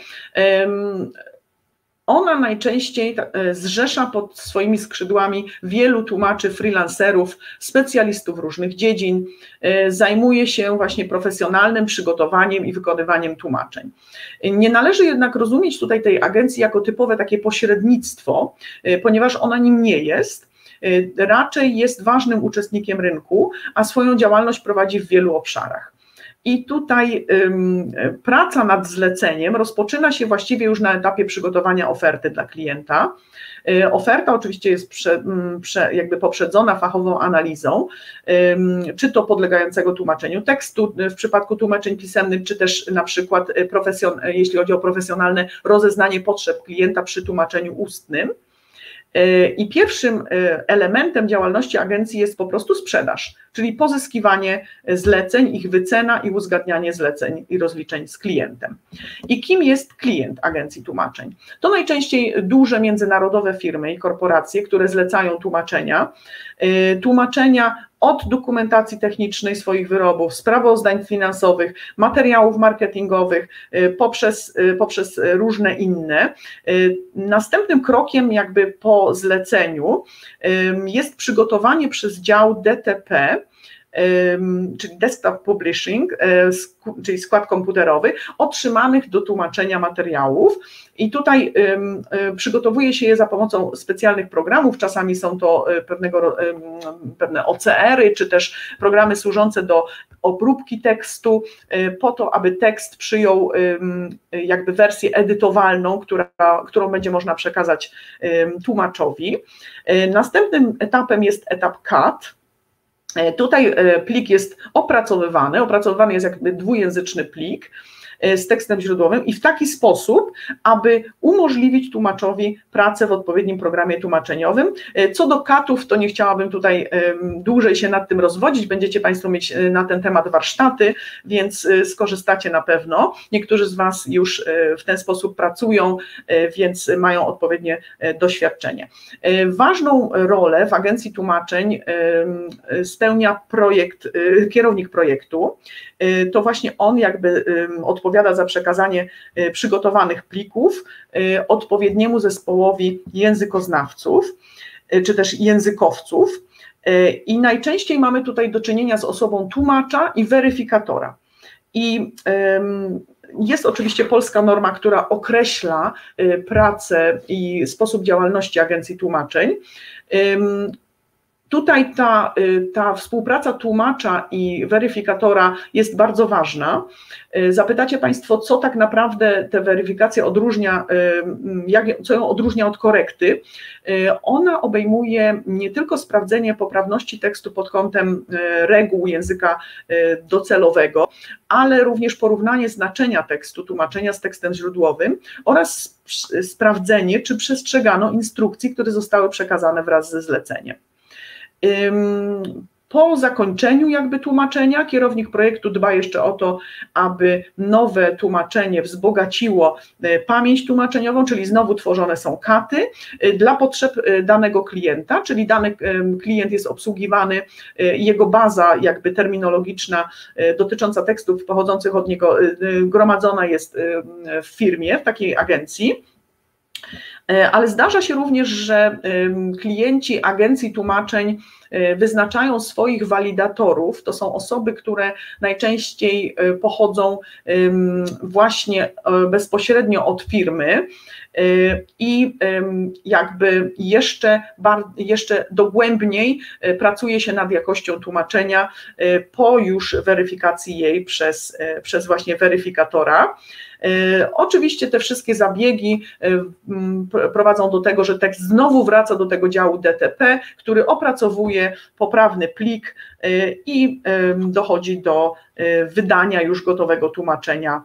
Speaker 2: Ona najczęściej zrzesza pod swoimi skrzydłami wielu tłumaczy, freelancerów, specjalistów różnych dziedzin, zajmuje się właśnie profesjonalnym przygotowaniem i wykonywaniem tłumaczeń. Nie należy jednak rozumieć tutaj tej agencji jako typowe takie pośrednictwo, ponieważ ona nim nie jest. Raczej jest ważnym uczestnikiem rynku, a swoją działalność prowadzi w wielu obszarach. I tutaj ym, praca nad zleceniem rozpoczyna się właściwie już na etapie przygotowania oferty dla klienta. Yy, oferta oczywiście jest prze, prze, jakby poprzedzona fachową analizą, ym, czy to podlegającego tłumaczeniu tekstu w przypadku tłumaczeń pisemnych, czy też na przykład profesjon, jeśli chodzi o profesjonalne rozeznanie potrzeb klienta przy tłumaczeniu ustnym. I pierwszym elementem działalności agencji jest po prostu sprzedaż, czyli pozyskiwanie zleceń, ich wycena i uzgadnianie zleceń i rozliczeń z klientem. I kim jest klient agencji tłumaczeń? To najczęściej duże międzynarodowe firmy i korporacje, które zlecają tłumaczenia, tłumaczenia od dokumentacji technicznej swoich wyrobów, sprawozdań finansowych, materiałów marketingowych, poprzez, poprzez różne inne. Następnym krokiem jakby po zleceniu jest przygotowanie przez dział D T P, czyli Desktop Publishing, czyli skład komputerowy, otrzymanych do tłumaczenia materiałów i tutaj przygotowuje się je za pomocą specjalnych programów, czasami są to pewnego, pewne O C R-y, czy też programy służące do obróbki tekstu, po to, aby tekst przyjął jakby wersję edytowalną, która, którą będzie można przekazać tłumaczowi. Następnym etapem jest etap C A T. Tutaj plik jest opracowywany, opracowywany jest jakby dwujęzyczny plik z tekstem źródłowym i w taki sposób, aby umożliwić tłumaczowi pracę w odpowiednim programie tłumaczeniowym. Co do katów, to nie chciałabym tutaj dłużej się nad tym rozwodzić, będziecie Państwo mieć na ten temat warsztaty, więc skorzystacie na pewno. Niektórzy z Was już w ten sposób pracują, więc mają odpowiednie doświadczenie. Ważną rolę w agencji tłumaczeń spełnia projekt, kierownik projektu. To właśnie on jakby odpowiada za przekazanie przygotowanych plików odpowiedniemu zespołowi językoznawców, czy też językowców i najczęściej mamy tutaj do czynienia z osobą tłumacza i weryfikatora. I jest oczywiście polska norma, która określa pracę i sposób działalności agencji tłumaczeń. Tutaj ta, ta współpraca tłumacza i weryfikatora jest bardzo ważna. Zapytacie Państwo, co tak naprawdę tę weryfikację odróżnia, jak, co ją odróżnia od korekty. Ona obejmuje nie tylko sprawdzenie poprawności tekstu pod kątem reguł języka docelowego, ale również porównanie znaczenia tekstu, tłumaczenia z tekstem źródłowym oraz sprawdzenie, czy przestrzegano instrukcji, które zostały przekazane wraz ze zleceniem. Po zakończeniu jakby tłumaczenia kierownik projektu dba jeszcze o to, aby nowe tłumaczenie wzbogaciło pamięć tłumaczeniową, czyli znowu tworzone są katy dla potrzeb danego klienta, czyli dany klient jest obsługiwany, jego baza jakby terminologiczna dotycząca tekstów pochodzących od niego gromadzona jest w firmie, w takiej agencji. Ale zdarza się również, że klienci agencji tłumaczeń wyznaczają swoich walidatorów, to są osoby, które najczęściej pochodzą właśnie bezpośrednio od firmy i jakby jeszcze, jeszcze dogłębniej pracuje się nad jakością tłumaczenia po już weryfikacji jej przez, przez właśnie weryfikatora. Oczywiście te wszystkie zabiegi prowadzą do tego, że tekst znowu wraca do tego działu D T P, który opracowuje poprawny plik i dochodzi do wydania już gotowego tłumaczenia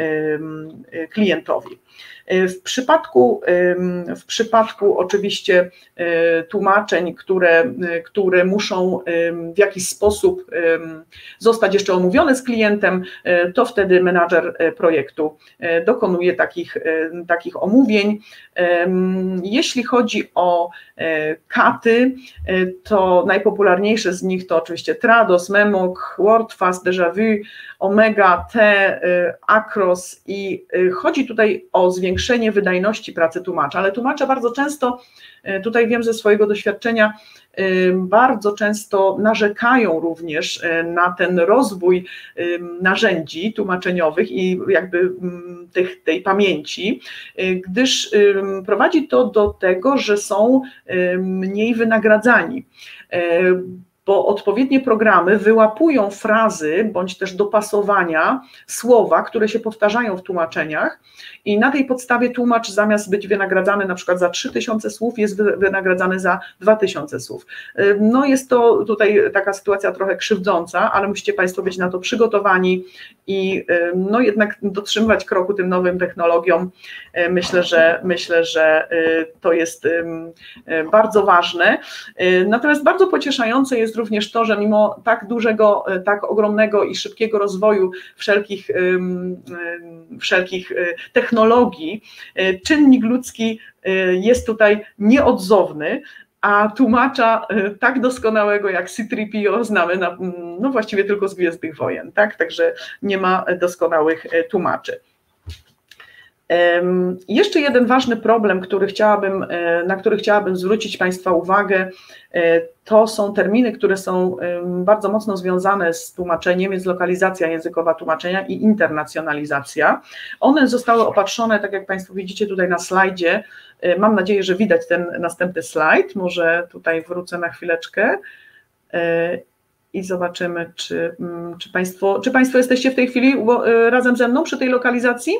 Speaker 2: klientowi. W przypadku, w przypadku oczywiście tłumaczeń, które, które muszą w jakiś sposób zostać jeszcze omówione z klientem, to wtedy menadżer projektu dokonuje takich, takich omówień. Jeśli chodzi o katy, to najpopularniejsze z nich to oczywiście Trados, Memok, WordFast, Déjà Vu, Omega, T, Acros i chodzi tutaj o zwiększenie wydajności pracy tłumacza, ale tłumacze bardzo często, tutaj wiem ze swojego doświadczenia, bardzo często narzekają również na ten rozwój narzędzi tłumaczeniowych i jakby tych, tej pamięci, gdyż prowadzi to do tego, że są mniej wynagradzani, bo odpowiednie programy wyłapują frazy bądź też dopasowania, słowa, które się powtarzają w tłumaczeniach i na tej podstawie tłumacz zamiast być wynagradzany na przykład za trzy tysiące słów jest wynagradzany za dwa tysiące słów. No jest to tutaj taka sytuacja trochę krzywdząca, ale musicie Państwo być na to przygotowani i no jednak dotrzymywać kroku tym nowym technologiom. Myślę, że myślę, że to jest bardzo ważne. Natomiast bardzo pocieszające jest również to, że mimo tak dużego, tak ogromnego i szybkiego rozwoju wszelkich, wszelkich technologii, czynnik ludzki jest tutaj nieodzowny, a tłumacza tak doskonałego jak C trzy P O znamy na, no właściwie tylko z Gwiezdnych Wojen, tak? Także nie ma doskonałych tłumaczy. Jeszcze jeden ważny problem, który chciałabym, na który chciałabym zwrócić Państwa uwagę, to są terminy, które są bardzo mocno związane z tłumaczeniem, jest lokalizacja językowa tłumaczenia i internacjonalizacja. One zostały opatrzone, tak jak Państwo widzicie tutaj na slajdzie, mam nadzieję, że widać ten następny slajd, może tutaj wrócę na chwileczkę i zobaczymy, czy, czy, Państwo, czy Państwo jesteście w tej chwili razem ze mną przy tej lokalizacji?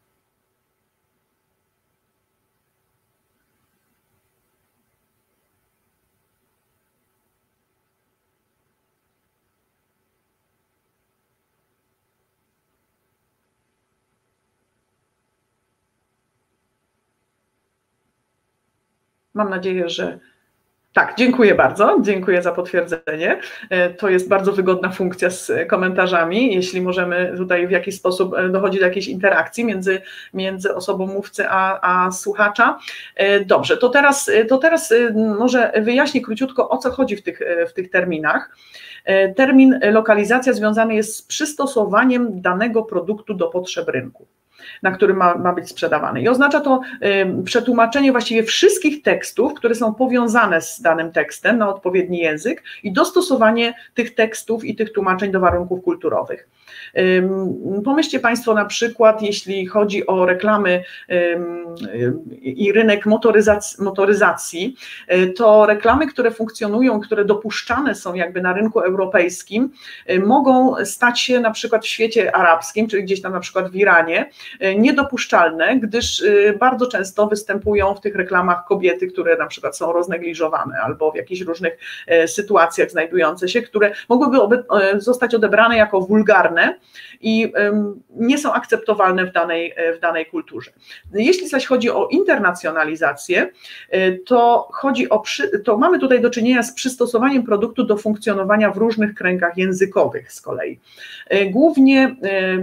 Speaker 2: Mam nadzieję, że tak, dziękuję bardzo, dziękuję za potwierdzenie. To jest bardzo wygodna funkcja z komentarzami, jeśli możemy tutaj w jakiś sposób dochodzi do jakiejś interakcji między, między osobą mówcy a, a słuchacza. Dobrze, to teraz, to teraz może wyjaśnię króciutko, o co chodzi w tych, w tych terminach. Termin lokalizacja związany jest z przystosowaniem danego produktu do potrzeb rynku, na którym ma, ma być sprzedawany. I oznacza to y, przetłumaczenie właściwie wszystkich tekstów, które są powiązane z danym tekstem na odpowiedni język i dostosowanie tych tekstów i tych tłumaczeń do warunków kulturowych. Y, pomyślcie Państwo na przykład, jeśli chodzi o reklamy y, y, i rynek motoryzacji, motoryzacji, y, to reklamy, które funkcjonują, które dopuszczane są jakby na rynku europejskim, y, mogą stać się na przykład w świecie arabskim, czyli gdzieś tam na przykład w Iranie, niedopuszczalne, gdyż bardzo często występują w tych reklamach kobiety, które na przykład są roznegliżowane albo w jakichś różnych sytuacjach znajdujące się, które mogłyby zostać odebrane jako wulgarne i nie są akceptowalne w danej, w danej kulturze. Jeśli zaś chodzi o internacjonalizację, to chodzi o, to mamy tutaj do czynienia z przystosowaniem produktu do funkcjonowania w różnych kręgach językowych z kolei. Głównie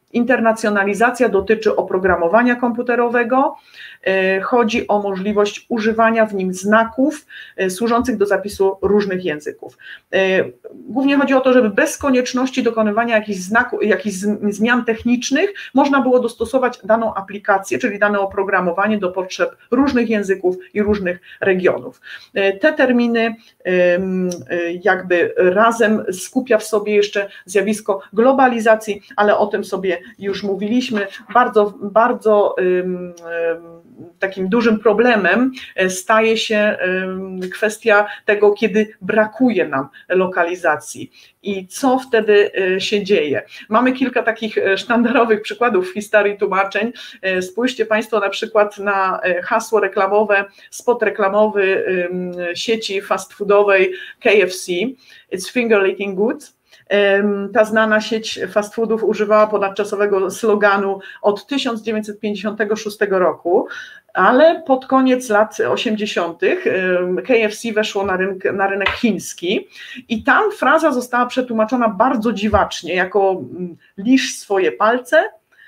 Speaker 2: Internacjonalizacja dotyczy oprogramowania komputerowego, chodzi o możliwość używania w nim znaków służących do zapisu różnych języków. Głównie chodzi o to, żeby bez konieczności dokonywania jakichś znaków, jakichś zmian technicznych można było dostosować daną aplikację, czyli dane oprogramowanie do potrzeb różnych języków i różnych regionów. Te terminy jakby razem skupia w sobie jeszcze zjawisko globalizacji, ale o tym sobie już mówiliśmy. Bardzo, bardzo takim dużym problemem staje się kwestia tego, kiedy brakuje nam lokalizacji i co wtedy się dzieje. Mamy kilka takich sztandarowych przykładów w historii tłumaczeń. Spójrzcie Państwo na przykład na hasło reklamowe, spot reklamowy sieci fast foodowej K F C, It's finger licking good. Ta znana sieć fast foodów używała ponadczasowego sloganu od tysiąc dziewięćset pięćdziesiątego szóstego roku, ale pod koniec lat osiemdziesiątych K F C weszło na, rynek, na rynek chiński i tam fraza została przetłumaczona bardzo dziwacznie jako lisz swoje palce,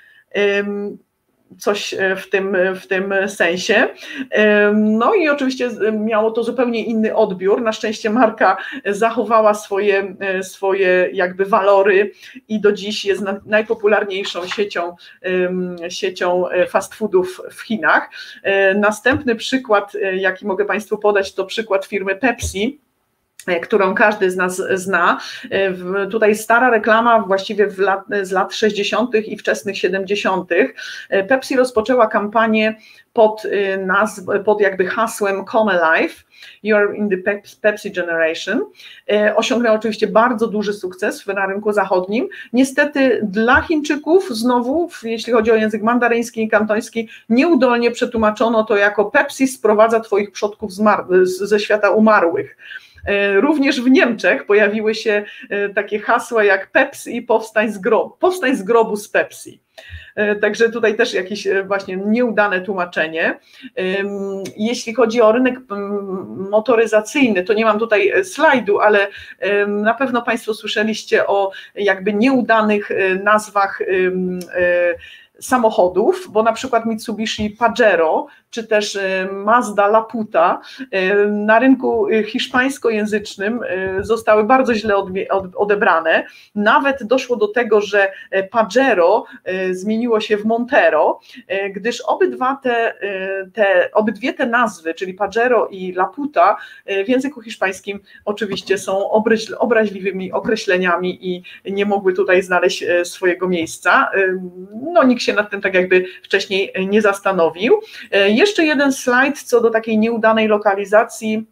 Speaker 2: coś w tym, w tym sensie. No i oczywiście miało to zupełnie inny odbiór. Na szczęście marka zachowała swoje, swoje jakby walory i do dziś jest najpopularniejszą siecią, siecią fast foodów w Chinach. Następny przykład, jaki mogę Państwu podać, to przykład firmy Pepsi, którą każdy z nas zna. Tutaj stara reklama właściwie w lat, z lat sześćdziesiątych i wczesnych siedemdziesiątych. Pepsi rozpoczęła kampanię pod, nazw, pod jakby hasłem Come Alive, You're in the Pepsi Generation. Osiągnęła oczywiście bardzo duży sukces na rynku zachodnim. Niestety dla Chińczyków znowu, jeśli chodzi o język mandaryński i kantoński, nieudolnie przetłumaczono to jako Pepsi sprowadza twoich przodków ze świata umarłych. Również w Niemczech pojawiły się takie hasła jak Pepsi, powstań z grobu, powstań z grobu z Pepsi. Także tutaj też jakieś właśnie nieudane tłumaczenie. Jeśli chodzi o rynek motoryzacyjny, to nie mam tutaj slajdu, ale na pewno Państwo słyszeliście o jakby nieudanych nazwach samochodów, bo na przykład Mitsubishi Pajero, czy też Mazda Laputa na rynku hiszpańskojęzycznym zostały bardzo źle odebrane. Nawet doszło do tego, że Pajero zmieniło się w Montero, gdyż obydwa te, te, obydwie te nazwy, czyli Pajero i Laputa, w języku hiszpańskim oczywiście są obraźliwymi określeniami i nie mogły tutaj znaleźć swojego miejsca. No nikt się nad tym tak jakby wcześniej nie zastanowił. Jeszcze jeden slajd co do takiej nieudanej lokalizacji.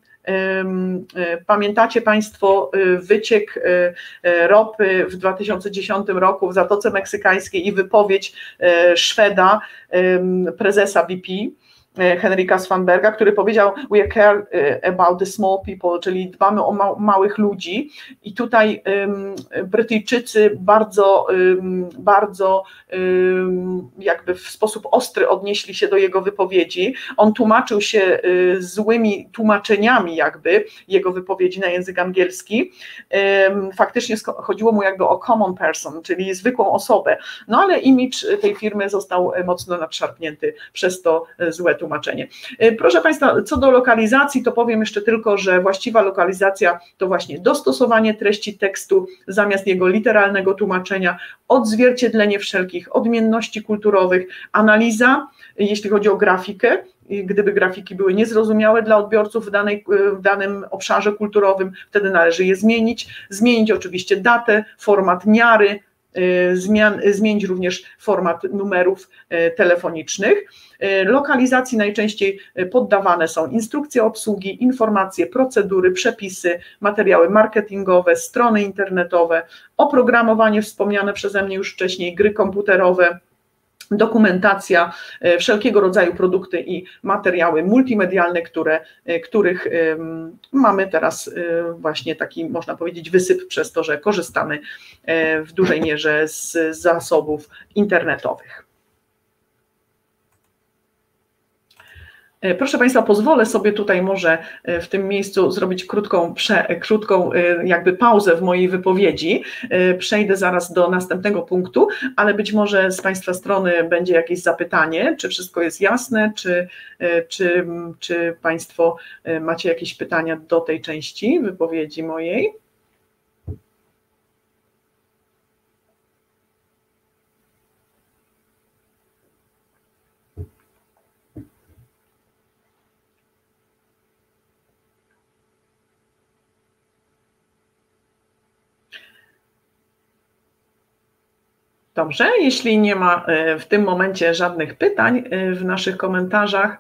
Speaker 2: Pamiętacie Państwo wyciek ropy w dwa tysiące dziesiątym roku w Zatoce Meksykańskiej i wypowiedź Szweda, prezesa B P, Henryka Svanberga, który powiedział we care about the small people, czyli dbamy o ma małych ludzi i tutaj um, Brytyjczycy bardzo, um, bardzo um, jakby w sposób ostry odnieśli się do jego wypowiedzi. On tłumaczył się y, złymi tłumaczeniami jakby jego wypowiedzi na język angielski. Um, faktycznie chodziło mu jakby o common person, czyli zwykłą osobę, no ale imidż tej firmy został mocno nadszarpnięty przez to złe tłumaczenie. Proszę Państwa, co do lokalizacji, to powiem jeszcze tylko, że właściwa lokalizacja to właśnie dostosowanie treści tekstu zamiast jego literalnego tłumaczenia, odzwierciedlenie wszelkich odmienności kulturowych, analiza, jeśli chodzi o grafikę, gdyby grafiki były niezrozumiałe dla odbiorców w, danej, w danym obszarze kulturowym, wtedy należy je zmienić, zmienić oczywiście datę, format miary, Zmian, zmienić również format numerów telefonicznych. Lokalizacji najczęściej poddawane są instrukcje obsługi, informacje, procedury, przepisy, materiały marketingowe, strony internetowe, oprogramowanie wspomniane przeze mnie już wcześniej, gry komputerowe, dokumentacja, wszelkiego rodzaju produkty i materiały multimedialne, które, których mamy teraz właśnie taki, można powiedzieć, wysyp przez to, że korzystamy w dużej mierze z zasobów internetowych. Proszę Państwa, pozwolę sobie tutaj może w tym miejscu zrobić krótką, prze, krótką jakby pauzę w mojej wypowiedzi. Przejdę zaraz do następnego punktu, ale być może z Państwa strony będzie jakieś zapytanie, czy wszystko jest jasne, czy, czy, czy Państwo macie jakieś pytania do tej części wypowiedzi mojej. Dobrze, jeśli nie ma w tym momencie żadnych pytań w naszych komentarzach,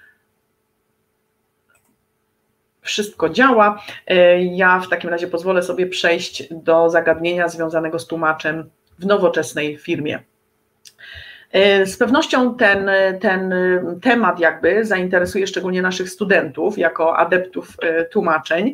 Speaker 2: wszystko działa. Ja w takim razie pozwolę sobie przejść do zagadnienia związanego z tłumaczem w nowoczesnej firmie. Z pewnością ten, ten temat jakby zainteresuje szczególnie naszych studentów jako adeptów tłumaczeń.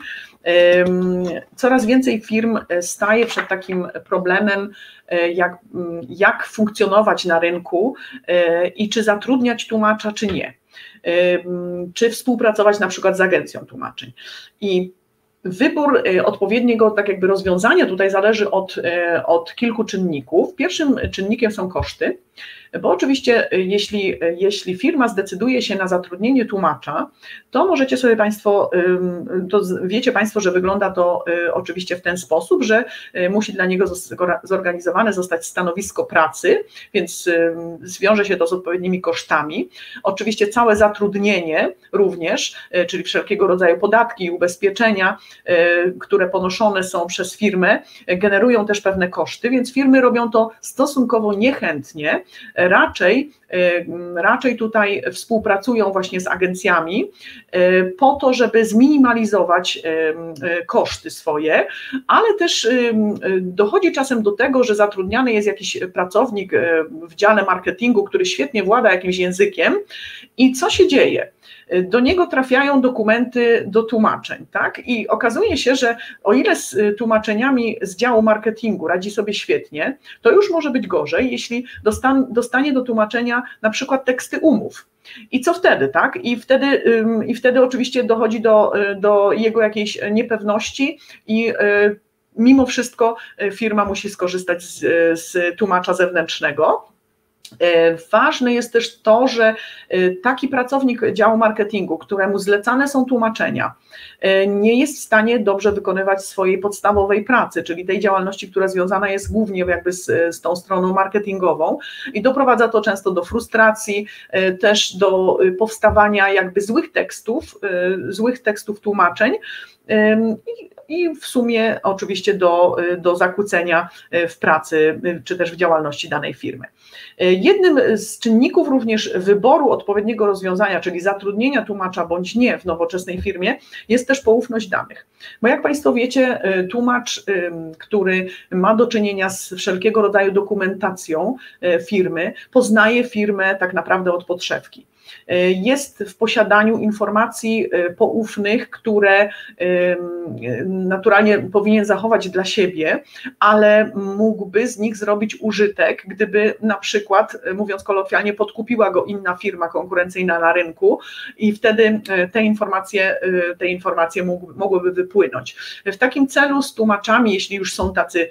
Speaker 2: Coraz więcej firm staje przed takim problemem, jak, jak funkcjonować na rynku i czy zatrudniać tłumacza, czy nie. Czy współpracować na przykład z agencją tłumaczeń. I wybór odpowiedniego tak jakby rozwiązania tutaj zależy od, od kilku czynników. Pierwszym czynnikiem są koszty, bo oczywiście jeśli, jeśli firma zdecyduje się na zatrudnienie tłumacza, to możecie sobie Państwo, to wiecie Państwo, że wygląda to oczywiście w ten sposób, że musi dla niego zorganizowane zostać stanowisko pracy, więc zwiąże się to z odpowiednimi kosztami. Oczywiście całe zatrudnienie również, czyli wszelkiego rodzaju podatki i ubezpieczenia, które ponoszone są przez firmę, generują też pewne koszty, więc firmy robią to stosunkowo niechętnie. Raczej, raczej tutaj współpracują właśnie z agencjami po to, żeby zminimalizować koszty swoje, ale też dochodzi czasem do tego, że zatrudniany jest jakiś pracownik w dziale marketingu, który świetnie włada jakimś językiem i co się dzieje? Do niego trafiają dokumenty do tłumaczeń, tak? I okazuje się, że o ile z tłumaczeniami z działu marketingu radzi sobie świetnie, to już może być gorzej, jeśli dostan, dostanie do tłumaczenia na przykład teksty umów. I co wtedy, tak? I wtedy, i wtedy oczywiście dochodzi do, do jego jakiejś niepewności i mimo wszystko firma musi skorzystać z, z tłumacza zewnętrznego. Ważne jest też to, że taki pracownik działu marketingu, któremu zlecane są tłumaczenia, nie jest w stanie dobrze wykonywać swojej podstawowej pracy, czyli tej działalności, która związana jest głównie jakby z, z tą stroną marketingową i doprowadza to często do frustracji, też do powstawania jakby złych tekstów, złych tekstów tłumaczeń, i w sumie oczywiście do, do zakłócenia w pracy czy też w działalności danej firmy. Jednym z czynników również wyboru odpowiedniego rozwiązania, czyli zatrudnienia tłumacza bądź nie w nowoczesnej firmie, jest też poufność danych. Bo jak Państwo wiecie, tłumacz, który ma do czynienia z wszelkiego rodzaju dokumentacją firmy, poznaje firmę tak naprawdę od podszewki. Jest w posiadaniu informacji poufnych, które naturalnie powinien zachować dla siebie, ale mógłby z nich zrobić użytek, gdyby na przykład, mówiąc kolokwialnie, podkupiła go inna firma konkurencyjna na rynku i wtedy te informacje, te informacje mogłyby wypłynąć. W takim celu z tłumaczami, jeśli już są tacy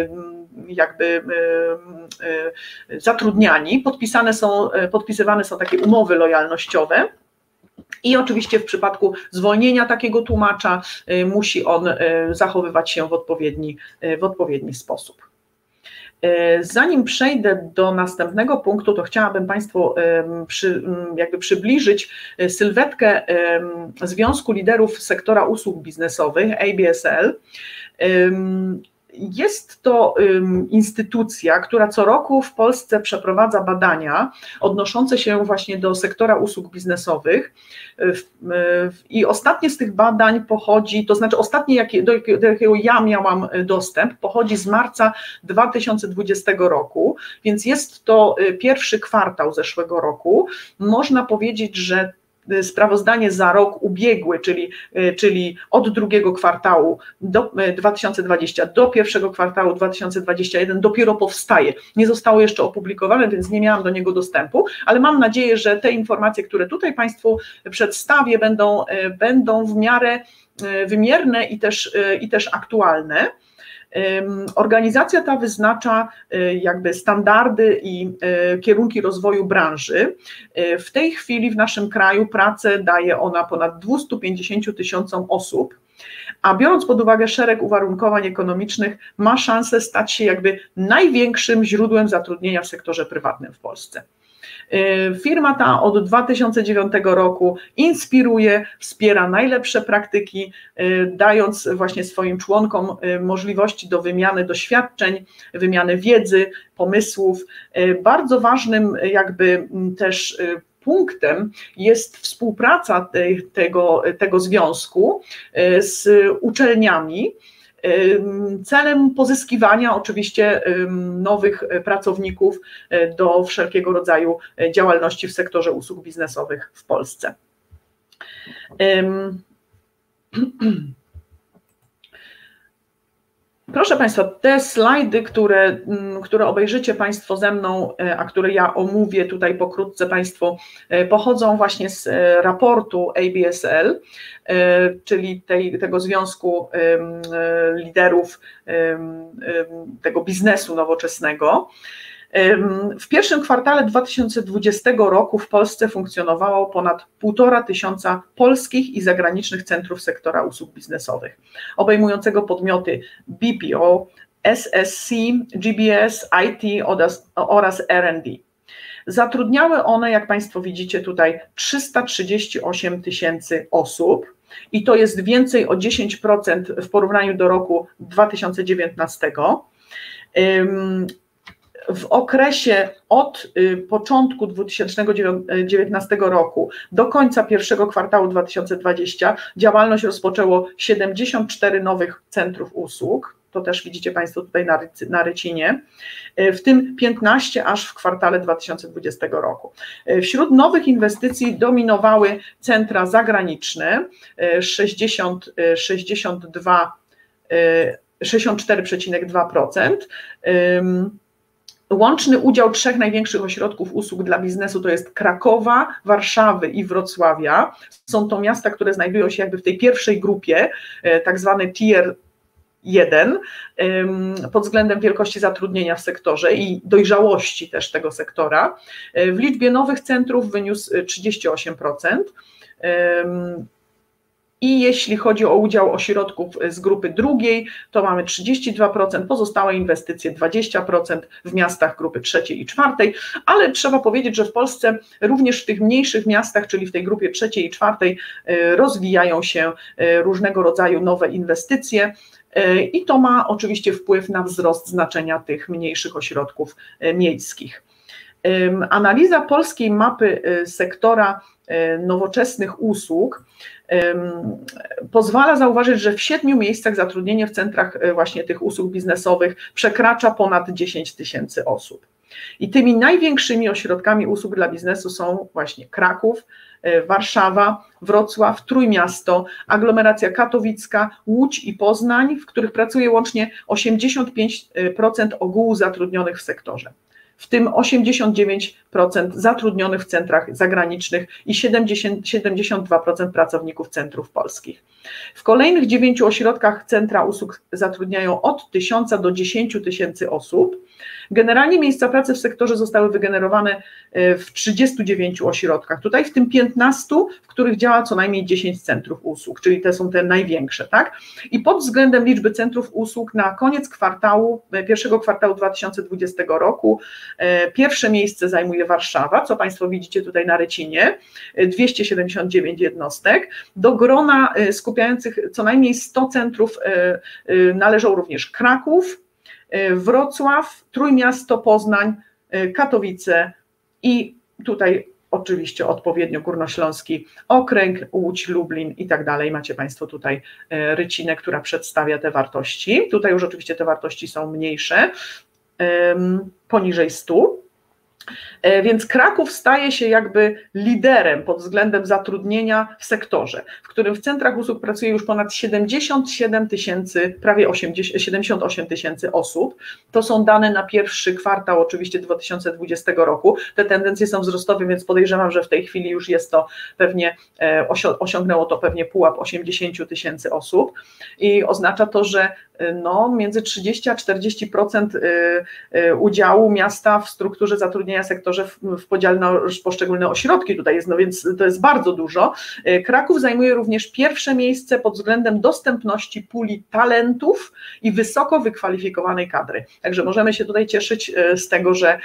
Speaker 2: jakby zatrudniani, podpisane są, podpisywane są takie umowy lojalnościowe. I oczywiście w przypadku zwolnienia takiego tłumacza musi on zachowywać się w odpowiedni, w odpowiedni sposób. Zanim przejdę do następnego punktu, to chciałabym Państwu przy, jakby przybliżyć sylwetkę Związku Liderów Sektora Usług Biznesowych, A B S L. Jest to instytucja, która co roku w Polsce przeprowadza badania odnoszące się właśnie do sektora usług biznesowych i ostatnie z tych badań pochodzi, to znaczy ostatnie, do jakiego ja miałam dostęp, pochodzi z marca dwa tysiące dwudziestego roku, więc jest to pierwszy kwartał zeszłego roku. Można powiedzieć, że sprawozdanie za rok ubiegły, czyli, czyli od drugiego kwartału do dwa tysiące dwudziestego do pierwszego kwartału dwa tysiące dwudziestego pierwszego dopiero powstaje. Nie zostało jeszcze opublikowane, więc nie miałam do niego dostępu, ale mam nadzieję, że te informacje, które tutaj Państwu przedstawię, będą, będą w miarę wymierne i też, i też aktualne. Organizacja ta wyznacza jakby standardy i kierunki rozwoju branży. W tej chwili w naszym kraju pracę daje ona ponad dwieście pięćdziesiąt tysiącom osób, a biorąc pod uwagę szereg uwarunkowań ekonomicznych, ma szansę stać się jakby największym źródłem zatrudnienia w sektorze prywatnym w Polsce. Firma ta od dwa tysiące dziewiątego roku inspiruje, wspiera najlepsze praktyki, dając właśnie swoim członkom możliwości do wymiany doświadczeń, wymiany wiedzy, pomysłów. Bardzo ważnym jakby też punktem jest współpraca tego, tego związku z uczelniami, celem pozyskiwania oczywiście nowych pracowników do wszelkiego rodzaju działalności w sektorze usług biznesowych w Polsce. Proszę Państwa, te slajdy, które, które obejrzycie Państwo ze mną, a które ja omówię tutaj pokrótce Państwu, pochodzą właśnie z raportu A B S L, czyli tej, tego związku liderów tego biznesu nowoczesnego. W pierwszym kwartale dwa tysiące dwudziestego roku w Polsce funkcjonowało ponad półtora tysiąca polskich i zagranicznych centrów sektora usług biznesowych, obejmującego podmioty B P O, S S C, G B S, I T oraz, oraz R and D. Zatrudniały one, jak Państwo widzicie tutaj, trzysta trzydzieści osiem tysięcy osób i to jest więcej o dziesięć procent w porównaniu do roku dwa tysiące dziewiętnastego. W okresie od początku dwa tysiące dziewiętnastego roku do końca pierwszego kwartału dwa tysiące dwudziestego działalność rozpoczęło siedemdziesiąt cztery nowych centrów usług, to też widzicie Państwo tutaj na, na rycinie, w tym piętnaście aż w kwartale dwa tysiące dwudziestego roku. Wśród nowych inwestycji dominowały centra zagraniczne, sześćdziesiąt, sześćdziesiąt dwa, sześćdziesiąt cztery przecinek dwa procent. Łączny udział trzech największych ośrodków usług dla biznesu to jest Krakowa, Warszawy i Wrocławia. Są to miasta, które znajdują się jakby w tej pierwszej grupie, tak zwany tier jeden, pod względem wielkości zatrudnienia w sektorze i dojrzałości też tego sektora. W liczbie nowych centrów wyniósł trzydzieści osiem procent. I jeśli chodzi o udział ośrodków z grupy drugiej, to mamy trzydzieści dwa procent, pozostałe inwestycje dwadzieścia procent w miastach grupy trzeciej i czwartej, ale trzeba powiedzieć, że w Polsce również w tych mniejszych miastach, czyli w tej grupie trzeciej i czwartej, rozwijają się różnego rodzaju nowe inwestycje i to ma oczywiście wpływ na wzrost znaczenia tych mniejszych ośrodków miejskich. Analiza polskiej mapy sektora nowoczesnych usług pozwala zauważyć, że w siedmiu miejscach zatrudnienie w centrach właśnie tych usług biznesowych przekracza ponad dziesięć tysięcy osób. I tymi największymi ośrodkami usług dla biznesu są właśnie Kraków, Warszawa, Wrocław, Trójmiasto, aglomeracja katowicka, Łódź i Poznań, w których pracuje łącznie osiemdziesiąt pięć procent ogółu zatrudnionych w sektorze, w tym osiemdziesiąt dziewięć procent zatrudnionych w centrach zagranicznych i siedemdziesiąt dwa procent pracowników centrów polskich. W kolejnych dziewięciu ośrodkach centra usług zatrudniają od tysiąca do dziesięciu tysięcy osób. Generalnie miejsca pracy w sektorze zostały wygenerowane w trzydziestu dziewięciu ośrodkach, tutaj w tym piętnastu, w których działa co najmniej dziesięć centrów usług, czyli te są te największe, tak? I pod względem liczby centrów usług na koniec kwartału, pierwszego kwartału dwa tysiące dwudziestego roku pierwsze miejsce zajmuje Warszawa, co Państwo widzicie tutaj na rycinie, dwieście siedemdziesiąt dziewięć jednostek. Do grona skupiających co najmniej sto centrów należą również Kraków, Wrocław, Trójmiasto, Poznań, Katowice i tutaj oczywiście odpowiednio Górnośląski Okręg, Łódź, Lublin i tak dalej. Macie Państwo tutaj rycinę, która przedstawia te wartości. Tutaj już oczywiście te wartości są mniejsze, poniżej stu. Więc Kraków staje się jakby liderem pod względem zatrudnienia w sektorze, w którym w centrach usług pracuje już ponad siedemdziesiąt siedem tysięcy, prawie siedemdziesiąt osiem tysięcy osób. To są dane na pierwszy kwartał oczywiście dwa tysiące dwudziestego roku. Te tendencje są wzrostowe, więc podejrzewam, że w tej chwili już jest to pewnie, osiągnęło to pewnie pułap osiemdziesiąt tysięcy osób i oznacza to, że no, między trzydzieści a czterdzieści procent udziału miasta w strukturze zatrudnienia w sektorze w podziale na poszczególne ośrodki tutaj jest, no więc to jest bardzo dużo. Kraków zajmuje również pierwsze miejsce pod względem dostępności puli talentów i wysoko wykwalifikowanej kadry. Także możemy się tutaj cieszyć z tego, że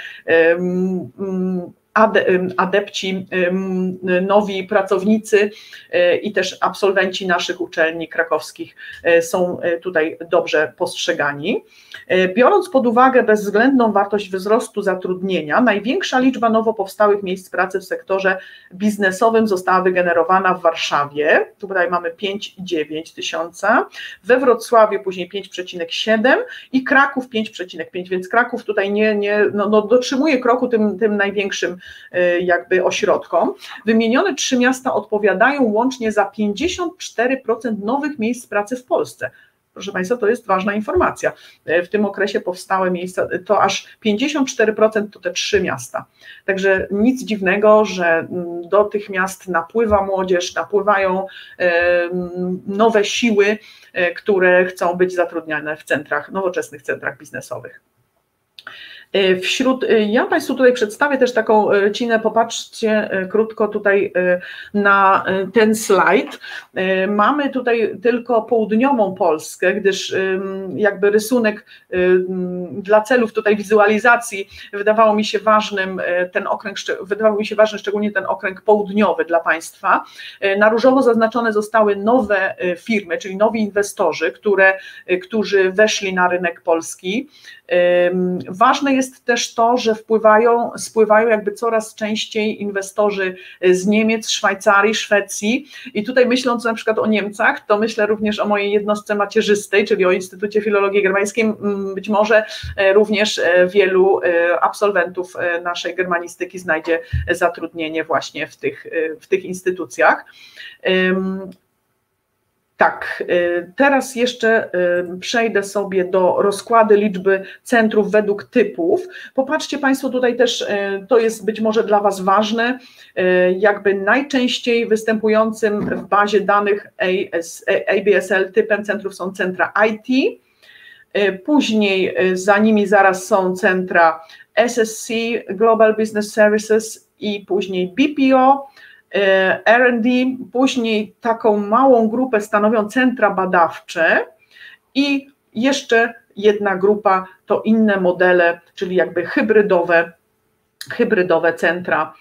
Speaker 2: adepci, nowi pracownicy i też absolwenci naszych uczelni krakowskich są tutaj dobrze postrzegani. Biorąc pod uwagę bezwzględną wartość wzrostu zatrudnienia, największa liczba nowo powstałych miejsc pracy w sektorze biznesowym została wygenerowana w Warszawie, tutaj mamy pięć przecinek dziewięć tysiąca, we Wrocławiu później pięć przecinek siedem i Kraków pięć przecinek pięć, więc Kraków tutaj nie, nie, no, no dotrzymuje kroku tym, tym największym jakby ośrodkom. Wymienione trzy miasta odpowiadają łącznie za pięćdziesiąt cztery procent nowych miejsc pracy w Polsce. Proszę Państwa, to jest ważna informacja. W tym okresie powstałe miejsca, to aż pięćdziesiąt cztery procent to te trzy miasta. Także nic dziwnego, że do tych miast napływa młodzież, napływają nowe siły, które chcą być zatrudniane w centrach, nowoczesnych centrach biznesowych. Wśród, ja Państwu tutaj przedstawię też taką cinę, popatrzcie krótko tutaj na ten slajd. Mamy tutaj tylko południową Polskę, gdyż jakby rysunek dla celów tutaj wizualizacji wydawało mi się ważnym ten okręg, wydawał mi się ważny szczególnie ten okręg południowy dla Państwa. Na różowo zaznaczone zostały nowe firmy, czyli nowi inwestorzy, które, którzy weszli na rynek polski. Ważne jest też to, że wpływają, spływają jakby coraz częściej inwestorzy z Niemiec, Szwajcarii, Szwecji i tutaj myśląc na przykład o Niemcach, to myślę również o mojej jednostce macierzystej, czyli o Instytucie Filologii Germańskiej, być może również wielu absolwentów naszej germanistyki znajdzie zatrudnienie właśnie w tych, w tych instytucjach. Tak, teraz jeszcze przejdę sobie do rozkładu liczby centrów według typów. Popatrzcie Państwo, tutaj też to jest być może dla Was ważne, jakby najczęściej występującym w bazie danych A B S L typem centrów są centra I T, później za nimi zaraz są centra S S C, Global Business Services i później B P O, R and D, później taką małą grupę stanowią centra badawcze i jeszcze jedna grupa to inne modele, czyli jakby hybrydowe, hybrydowe centra.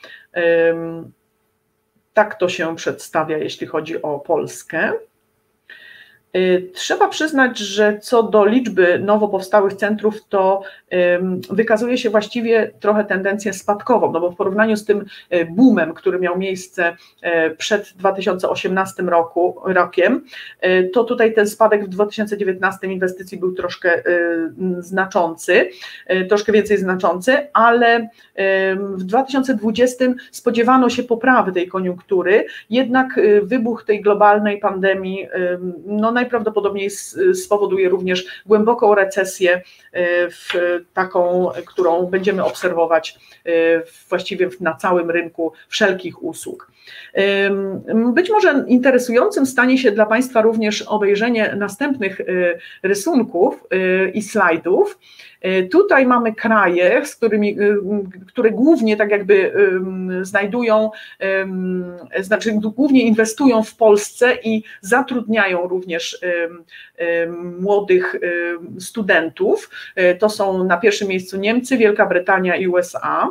Speaker 2: Tak to się przedstawia, jeśli chodzi o Polskę. Trzeba przyznać, że co do liczby nowo powstałych centrów, to wykazuje się właściwie trochę tendencję spadkową, no bo w porównaniu z tym boomem, który miał miejsce przed dwa tysiące osiemnastym roku, rokiem, to tutaj ten spadek w dwa tysiące dziewiętnastym inwestycji był troszkę znaczący, troszkę więcej znaczący, ale w dwa tysiące dwudziestym spodziewano się poprawy tej koniunktury, jednak wybuch tej globalnej pandemii no najprawdopodobniej spowoduje również głęboką recesję, w taką, którą będziemy obserwować właściwie na całym rynku wszelkich usług. Być może interesującym stanie się dla Państwa również obejrzenie następnych rysunków i slajdów. Tutaj mamy kraje, z którymi, które głównie tak jakby znajdują, znaczy głównie inwestują w Polsce i zatrudniają również młodych studentów. To są na pierwszym miejscu Niemcy, Wielka Brytania i U S A.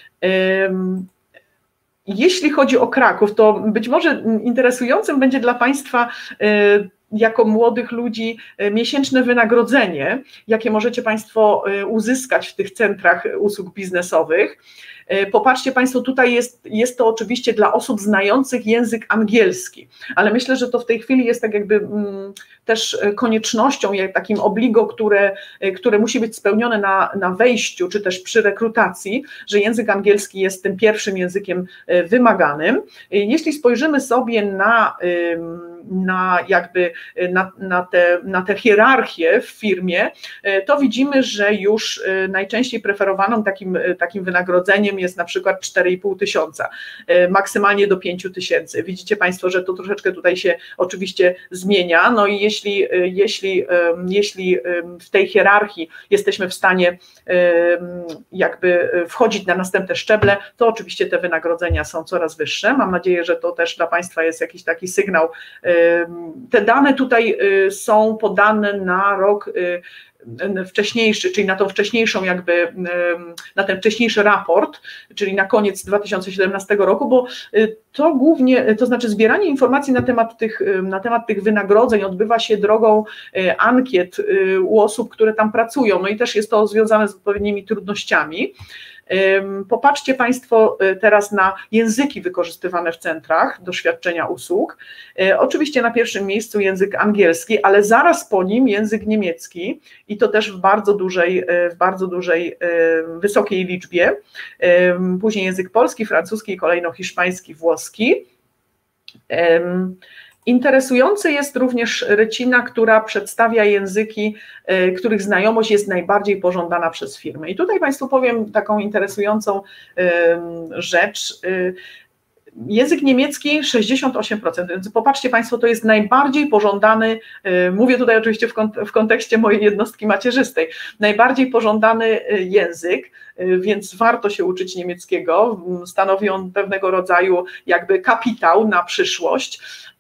Speaker 2: Jeśli chodzi o Kraków, to być może interesującym będzie dla Państwa jako młodych ludzi miesięczne wynagrodzenie, jakie możecie Państwo uzyskać w tych centrach usług biznesowych. Popatrzcie Państwo, tutaj jest, jest to oczywiście dla osób znających język angielski, ale myślę, że to w tej chwili jest tak jakby mm, też koniecznością, jak takim obligo, które, które musi być spełnione na, na wejściu, czy też przy rekrutacji, że język angielski jest tym pierwszym językiem wymaganym. Jeśli spojrzymy sobie na, na jakby na, na, te, na tę hierarchię w firmie, to widzimy, że już najczęściej preferowaną takim, takim wynagrodzeniem jest na przykład cztery i pół tysiąca, maksymalnie do pięciu tysięcy. Widzicie Państwo, że to troszeczkę tutaj się oczywiście zmienia, no i jeśli, jeśli, jeśli w tej hierarchii jesteśmy w stanie jakby wchodzić na następne szczeble, to oczywiście te wynagrodzenia są coraz wyższe. Mam nadzieję, że to też dla Państwa jest jakiś taki sygnał. Te dane tutaj są podane na rok wcześniejszy, czyli na tą wcześniejszą jakby, na ten wcześniejszy raport, czyli na koniec dwa tysiące siedemnastego roku, bo to głównie, to znaczy zbieranie informacji na temat tych, na temat tych wynagrodzeń odbywa się drogą ankiet u osób, które tam pracują, no i też jest to związane z odpowiednimi trudnościami. Popatrzcie Państwo teraz na języki wykorzystywane w centrach do świadczenia usług. Oczywiście na pierwszym miejscu język angielski, ale zaraz po nim język niemiecki i to też w bardzo dużej, w bardzo dużej, wysokiej liczbie. Później język polski, francuski i kolejno hiszpański, włoski. Interesujący jest również Rycina, która przedstawia języki, których znajomość jest najbardziej pożądana przez firmy. I tutaj Państwu powiem taką interesującą rzecz. Język niemiecki sześćdziesiąt osiem procent, więc popatrzcie Państwo, to jest najbardziej pożądany, mówię tutaj oczywiście w kontekście mojej jednostki macierzystej, najbardziej pożądany język, więc warto się uczyć niemieckiego, stanowi on pewnego rodzaju jakby kapitał na przyszłość.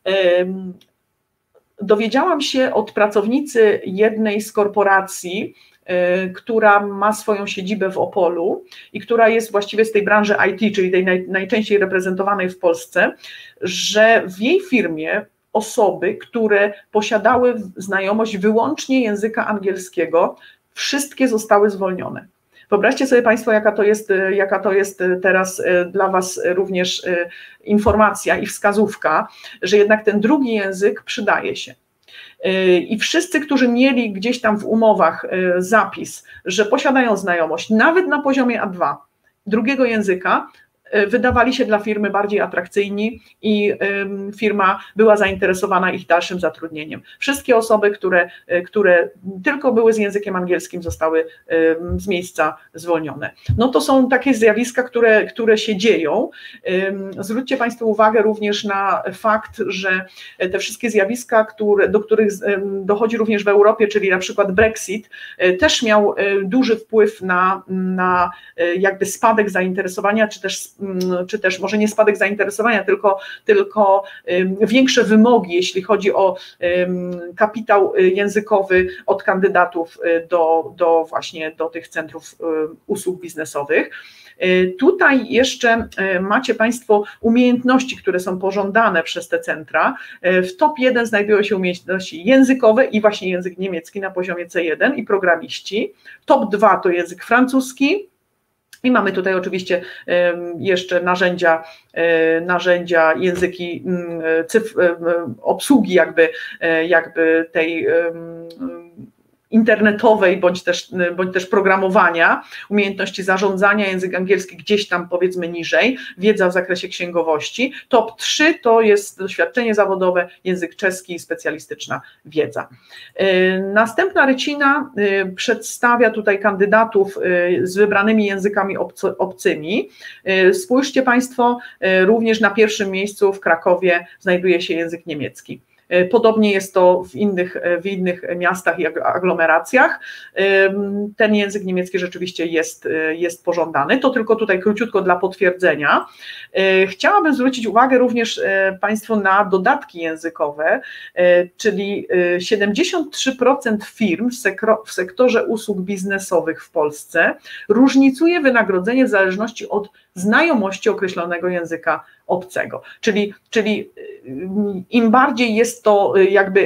Speaker 2: Dowiedziałam się od pracownicy jednej z korporacji, która ma swoją siedzibę w Opolu i która jest właściwie z tej branży I T, czyli tej naj, najczęściej reprezentowanej w Polsce, że w jej firmie osoby, które posiadały znajomość wyłącznie języka angielskiego, wszystkie zostały zwolnione. Wyobraźcie sobie Państwo, jaka to jest, jaka to jest teraz dla Was również informacja i wskazówka, że jednak ten drugi język przydaje się. I wszyscy, którzy mieli gdzieś tam w umowach zapis, że posiadają znajomość nawet na poziomie A dwa drugiego języka, wydawali się dla firmy bardziej atrakcyjni i firma była zainteresowana ich dalszym zatrudnieniem. Wszystkie osoby, które, które tylko były z językiem angielskim, zostały z miejsca zwolnione. No to są takie zjawiska, które, które się dzieją. Zwróćcie Państwo uwagę również na fakt, że te wszystkie zjawiska, które, do których dochodzi również w Europie, czyli na przykład Brexit, też miał duży wpływ na, na jakby spadek zainteresowania, czy też czy też może nie spadek zainteresowania, tylko, tylko większe wymogi, jeśli chodzi o kapitał językowy od kandydatów do, do właśnie do tych centrów usług biznesowych. Tutaj jeszcze macie Państwo umiejętności, które są pożądane przez te centra. W top jeden znajdują się umiejętności językowe i właśnie język niemiecki na poziomie C jeden i programiści. top dwa to język francuski. I mamy tutaj oczywiście jeszcze narzędzia, narzędzia języki cyfr, obsługi jakby, jakby tej internetowej bądź też, bądź też programowania, umiejętności zarządzania, język angielski gdzieś tam powiedzmy niżej, wiedza w zakresie księgowości. top trzy to jest doświadczenie zawodowe, język czeski i specjalistyczna wiedza. Następna Rycina przedstawia tutaj kandydatów z wybranymi językami obcy, obcymi. Spójrzcie Państwo, również na pierwszym miejscu w Krakowie znajduje się język niemiecki. Podobnie jest to w innych, w innych miastach i aglomeracjach. Ten język niemiecki rzeczywiście jest, jest pożądany. To tylko tutaj króciutko dla potwierdzenia. Chciałabym zwrócić uwagę również Państwu na dodatki językowe, czyli siedemdziesiąt trzy procent firm w sektorze usług biznesowych w Polsce różnicuje wynagrodzenie w zależności od znajomości określonego języka obcego. Czyli, czyli im bardziej jest to jakby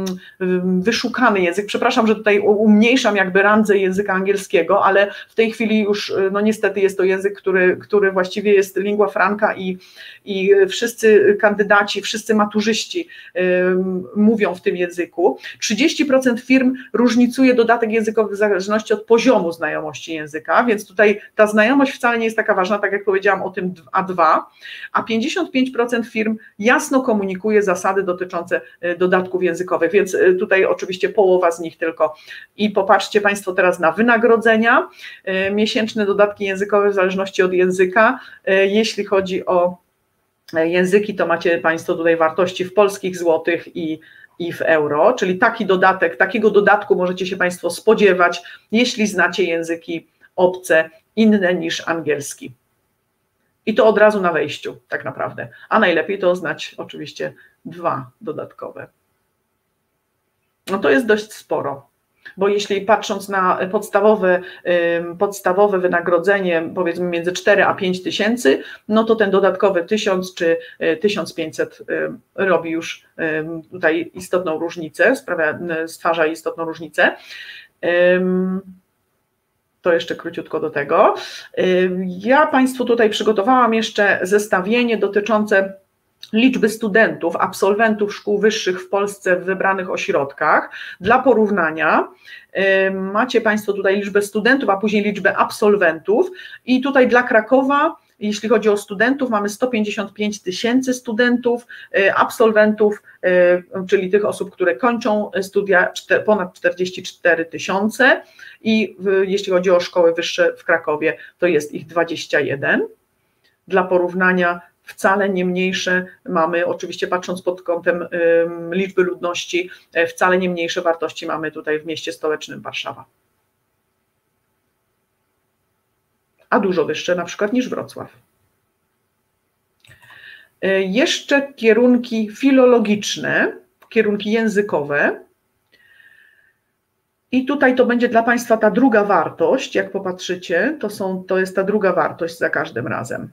Speaker 2: wyszukany język. Przepraszam, że tutaj umniejszam jakby randze języka angielskiego, ale w tej chwili już no niestety jest to język, który, który właściwie jest lingua franca i, i wszyscy kandydaci, wszyscy maturzyści mówią w tym języku. trzydzieści procent firm różnicuje dodatek językowy w zależności od poziomu znajomości języka, więc tutaj ta znajomość wcale nie jest taka ważna, tak jak powiedziałam o tym A dwa, a pięćdziesiąt pięć procent firm jasno komunikuje zasady dotyczące dodatków językowych, więc tutaj oczywiście połowa z nich tylko. I popatrzcie Państwo teraz na wynagrodzenia, miesięczne dodatki językowe w zależności od języka. Jeśli chodzi o języki, to macie Państwo tutaj wartości w polskich złotych i i w euro, czyli taki dodatek, takiego dodatku możecie się Państwo spodziewać, jeśli znacie języki obce inne niż angielski. I to od razu na wejściu tak naprawdę, a najlepiej to znać oczywiście dwa dodatkowe. No to jest dość sporo, bo jeśli patrząc na podstawowe, podstawowe wynagrodzenie, powiedzmy między cztery a pięć tysięcy, no to ten dodatkowy tysiąc czy tysiąc pięćset robi już tutaj istotną różnicę, sprawia, stwarza istotną różnicę. To jeszcze króciutko do tego. Ja Państwu tutaj przygotowałam jeszcze zestawienie dotyczące liczby studentów, absolwentów szkół wyższych w Polsce w wybranych ośrodkach. Dla porównania macie Państwo tutaj liczbę studentów, a później liczbę absolwentów i tutaj dla Krakowa, jeśli chodzi o studentów, mamy sto pięćdziesiąt pięć tysięcy studentów, absolwentów, czyli tych osób, które kończą studia, ponad czterdzieści cztery tysiące i jeśli chodzi o szkoły wyższe w Krakowie, to jest ich dwadzieścia jeden. Dla porównania wcale nie mniejsze mamy, oczywiście patrząc pod kątem liczby ludności, wcale nie mniejsze wartości mamy tutaj w mieście stołecznym Warszawa. A dużo wyższe na przykład niż Wrocław. Jeszcze kierunki filologiczne, kierunki językowe. I tutaj to będzie dla Państwa ta druga wartość, jak popatrzycie, to, są, to jest ta druga wartość za każdym razem.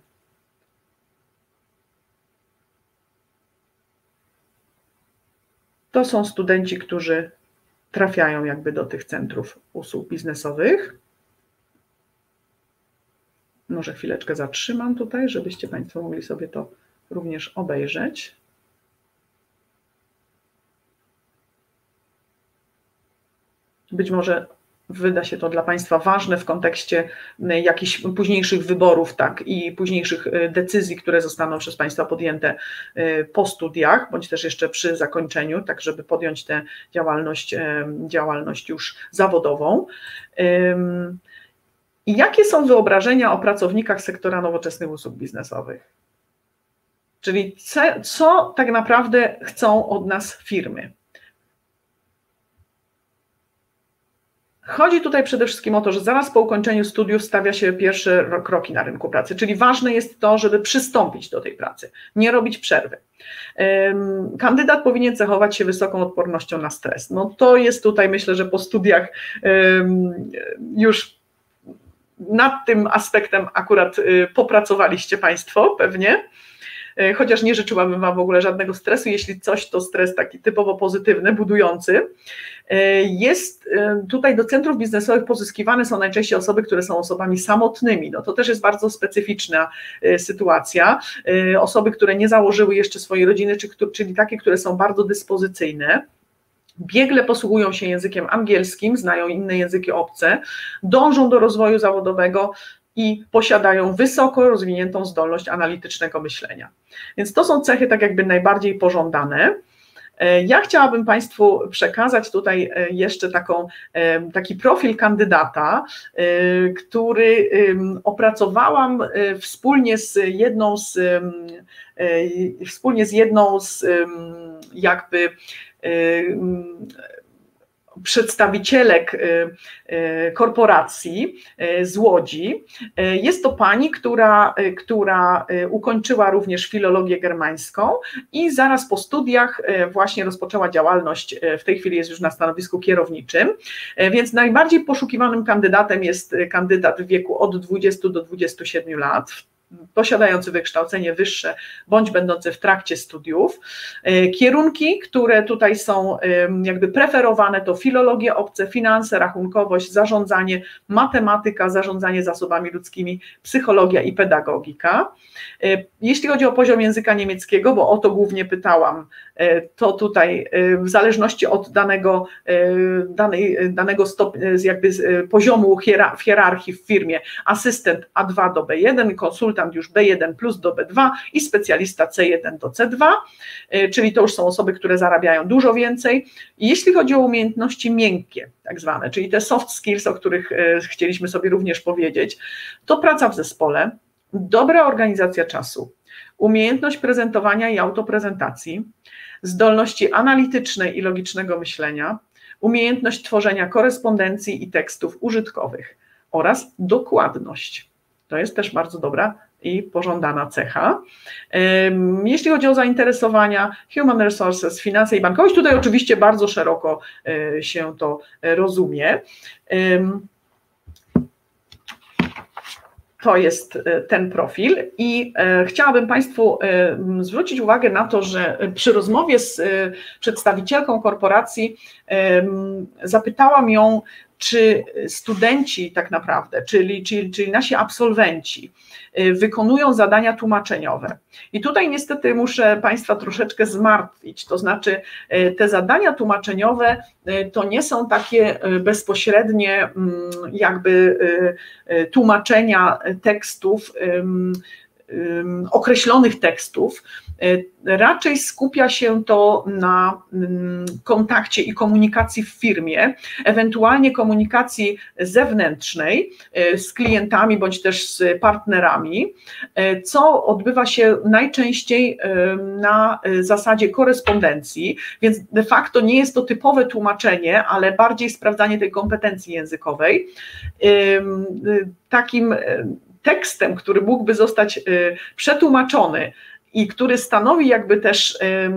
Speaker 2: To są studenci, którzy trafiają jakby do tych centrów usług biznesowych. Może chwileczkę zatrzymam tutaj, żebyście Państwo mogli sobie to również obejrzeć. Być może wyda się to dla Państwa ważne w kontekście jakichś późniejszych wyborów, tak, i późniejszych decyzji, które zostaną przez Państwa podjęte po studiach, bądź też jeszcze przy zakończeniu, tak żeby podjąć tę działalność, działalność już zawodową. I jakie są wyobrażenia o pracownikach sektora nowoczesnych usług biznesowych? Czyli co, co tak naprawdę chcą od nas firmy? Chodzi tutaj przede wszystkim o to, że zaraz po ukończeniu studiów stawia się pierwsze kroki na rynku pracy, czyli ważne jest to, żeby przystąpić do tej pracy, nie robić przerwy. Kandydat powinien cechować się wysoką odpornością na stres. No to jest tutaj, myślę, że po studiach już nad tym aspektem akurat popracowaliście Państwo pewnie, chociaż nie życzyłabym Wam w ogóle żadnego stresu, jeśli coś, to stres taki typowo pozytywny, budujący. Jest tutaj do centrów biznesowych pozyskiwane są najczęściej osoby, które są osobami samotnymi, no to też jest bardzo specyficzna sytuacja, osoby, które nie założyły jeszcze swojej rodziny, czyli takie, które są bardzo dyspozycyjne, biegle posługują się językiem angielskim, znają inne języki obce, dążą do rozwoju zawodowego i posiadają wysoko rozwiniętą zdolność analitycznego myślenia. Więc to są cechy tak jakby najbardziej pożądane. Ja chciałabym Państwu przekazać tutaj jeszcze taką, taki profil kandydata, który opracowałam wspólnie z jedną z, wspólnie z jedną z jakby przedstawicielek korporacji z Łodzi. Jest to pani, która, która ukończyła również filologię germańską i zaraz po studiach właśnie rozpoczęła działalność, w tej chwili jest już na stanowisku kierowniczym, więc najbardziej poszukiwanym kandydatem jest kandydat w wieku od dwudziestu do dwudziestu siedmiu lat. posiadający wykształcenie wyższe bądź będący w trakcie studiów. Kierunki, które tutaj są jakby preferowane, to filologie obce, finanse, rachunkowość, zarządzanie, matematyka, zarządzanie zasobami ludzkimi, psychologia i pedagogika. Jeśli chodzi o poziom języka niemieckiego, bo o to głównie pytałam, to tutaj w zależności od danego, danej, danego stopnia, jakby poziomu w hierarchii w firmie, asystent A dwa do B jeden, konsultant już B jeden plus do B dwa i specjalista C jeden do C dwa, czyli to już są osoby, które zarabiają dużo więcej. Jeśli chodzi o umiejętności miękkie, tak zwane, czyli te soft skills, o których chcieliśmy sobie również powiedzieć, to praca w zespole, dobra organizacja czasu, umiejętność prezentowania i autoprezentacji, zdolności analitycznej i logicznego myślenia, umiejętność tworzenia korespondencji i tekstów użytkowych oraz dokładność. To jest też bardzo dobra i pożądana cecha. Jeśli chodzi o zainteresowania, human resources, finanse i bankowość, tutaj oczywiście bardzo szeroko się to rozumie. To jest ten profil i chciałabym Państwu zwrócić uwagę na to, że przy rozmowie z przedstawicielką korporacji zapytałam ją, czy studenci tak naprawdę, czyli, czyli, czyli nasi absolwenci wykonują zadania tłumaczeniowe. I tutaj niestety muszę Państwa troszeczkę zmartwić, to znaczy te zadania tłumaczeniowe to nie są takie bezpośrednie jakby tłumaczenia tekstów, określonych tekstów, raczej skupia się to na kontakcie i komunikacji w firmie, ewentualnie komunikacji zewnętrznej z klientami bądź też z partnerami, co odbywa się najczęściej na zasadzie korespondencji, więc de facto nie jest to typowe tłumaczenie, ale bardziej sprawdzanie tej kompetencji językowej. Takim tekstem, który mógłby zostać przetłumaczony i który stanowi jakby też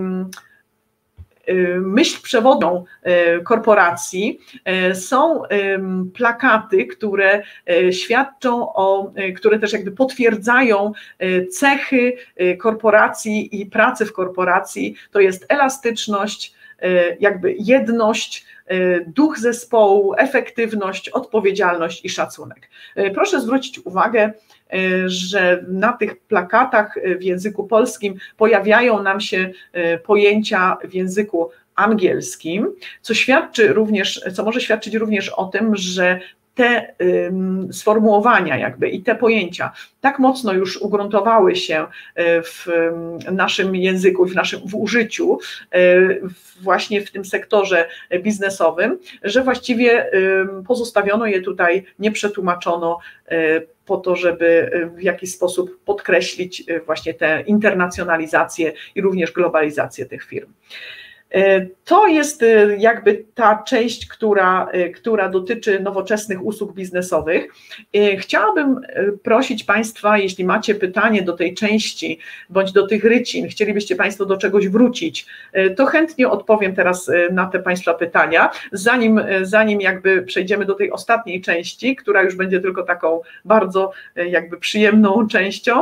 Speaker 2: myśl przewodnią korporacji, są plakaty, które świadczą o, które też jakby potwierdzają cechy korporacji i pracy w korporacji. To jest elastyczność, jakby jedność, duch zespołu, efektywność, odpowiedzialność i szacunek. Proszę zwrócić uwagę, że na tych plakatach w języku polskim pojawiają nam się pojęcia w języku angielskim, co świadczy również, co może świadczyć również o tym, że te sformułowania jakby i te pojęcia tak mocno już ugruntowały się w naszym języku, w naszym w użyciu właśnie w tym sektorze biznesowym, że właściwie pozostawiono je tutaj, nie przetłumaczono po to, żeby w jakiś sposób podkreślić właśnie tę internacjonalizację i również globalizację tych firm. To jest jakby ta część, która, która dotyczy nowoczesnych usług biznesowych. Chciałabym prosić Państwa, jeśli macie pytanie do tej części, bądź do tych rycin, chcielibyście Państwo do czegoś wrócić, to chętnie odpowiem teraz na te Państwa pytania, zanim, zanim jakby przejdziemy do tej ostatniej części, która już będzie tylko taką bardzo jakby przyjemną częścią,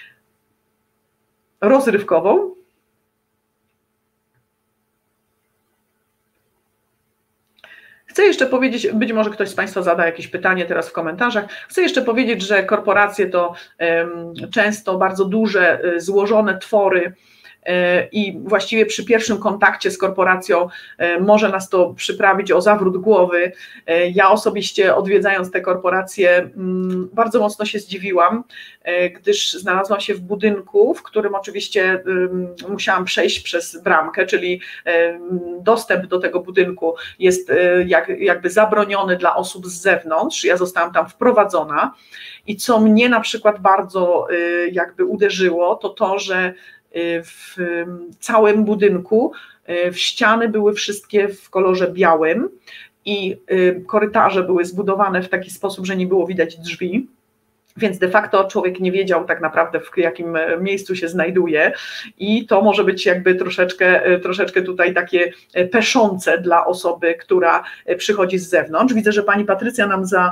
Speaker 2: rozrywkową. Chcę jeszcze powiedzieć, być może ktoś z Państwa zada jakieś pytanie teraz w komentarzach, chcę jeszcze powiedzieć, że korporacje to często bardzo duże, złożone twory i właściwie przy pierwszym kontakcie z korporacją może nas to przyprawić o zawrót głowy. Ja osobiście, odwiedzając te korporacje, bardzo mocno się zdziwiłam, gdyż znalazłam się w budynku, w którym oczywiście musiałam przejść przez bramkę, czyli dostęp do tego budynku jest jakby zabroniony dla osób z zewnątrz. Ja zostałam tam wprowadzona i co mnie na przykład bardzo jakby uderzyło, to to, że w całym budynku w ściany były wszystkie w kolorze białym i korytarze były zbudowane w taki sposób, że nie było widać drzwi. Więc de facto człowiek nie wiedział tak naprawdę, w jakim miejscu się znajduje i to może być jakby troszeczkę, troszeczkę tutaj takie peszące dla osoby, która przychodzi z zewnątrz. Widzę, że pani Patrycja nam za,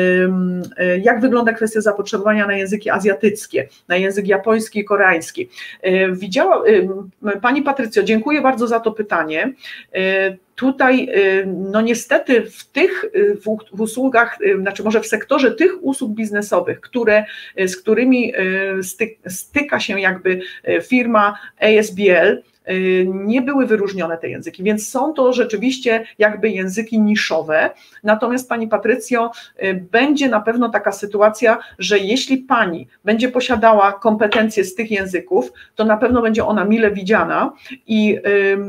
Speaker 2: jak wygląda kwestia zapotrzebowania na języki azjatyckie, na język japoński i koreański. Widziała, pani Patrycjo, dziękuję bardzo za to pytanie. Tutaj, no niestety w tych w, w usługach, znaczy może w sektorze tych usług biznesowych, które, z którymi styk, styka się jakby firma A S B L, nie były wyróżnione te języki, więc są to rzeczywiście jakby języki niszowe. Natomiast pani Patrycjo, będzie na pewno taka sytuacja, że jeśli pani będzie posiadała kompetencje z tych języków, to na pewno będzie ona mile widziana i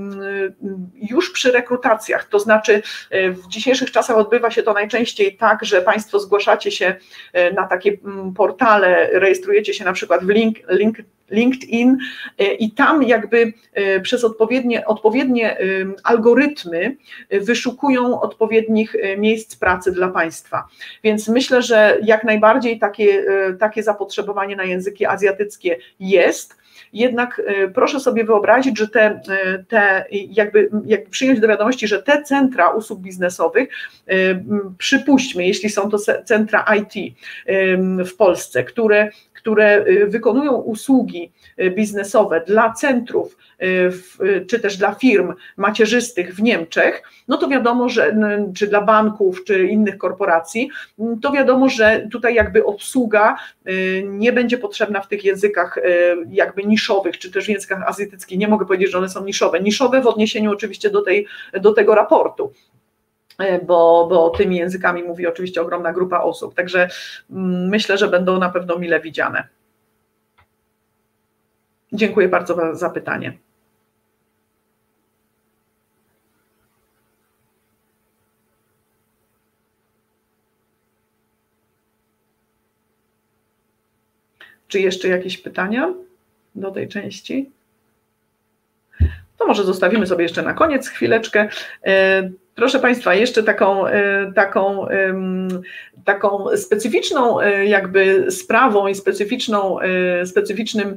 Speaker 2: już przy rekrutacjach, to znaczy w dzisiejszych czasach odbywa się to najczęściej tak, że państwo zgłaszacie się na takie portale, rejestrujecie się na przykład w link, link LinkedIn i tam jakby przez odpowiednie, odpowiednie algorytmy wyszukują odpowiednich miejsc pracy dla państwa. Więc myślę, że jak najbardziej takie, takie zapotrzebowanie na języki azjatyckie jest. Jednak proszę sobie wyobrazić, że te, te jakby, jakby przyjąć do wiadomości, że te centra usług biznesowych, przypuśćmy, jeśli są to centra I T w Polsce, które, które wykonują usługi biznesowe dla centrów, czy też dla firm macierzystych w Niemczech, no to wiadomo, że czy dla banków, czy innych korporacji, to wiadomo, że tutaj jakby obsługa nie będzie potrzebna w tych językach jakby niszowych, czy też w językach azjatyckich. Nie mogę powiedzieć, że one są niszowe. Niszowe w odniesieniu oczywiście do, tej, do tego raportu. Bo, bo tymi językami mówi oczywiście ogromna grupa osób, także myślę, że będą na pewno mile widziane. Dziękuję bardzo za, za pytanie. Czy jeszcze jakieś pytania do tej części? To może zostawimy sobie jeszcze na koniec chwileczkę. Proszę Państwa, jeszcze taką, taką, taką specyficzną jakby sprawą i specyficzną, specyficznym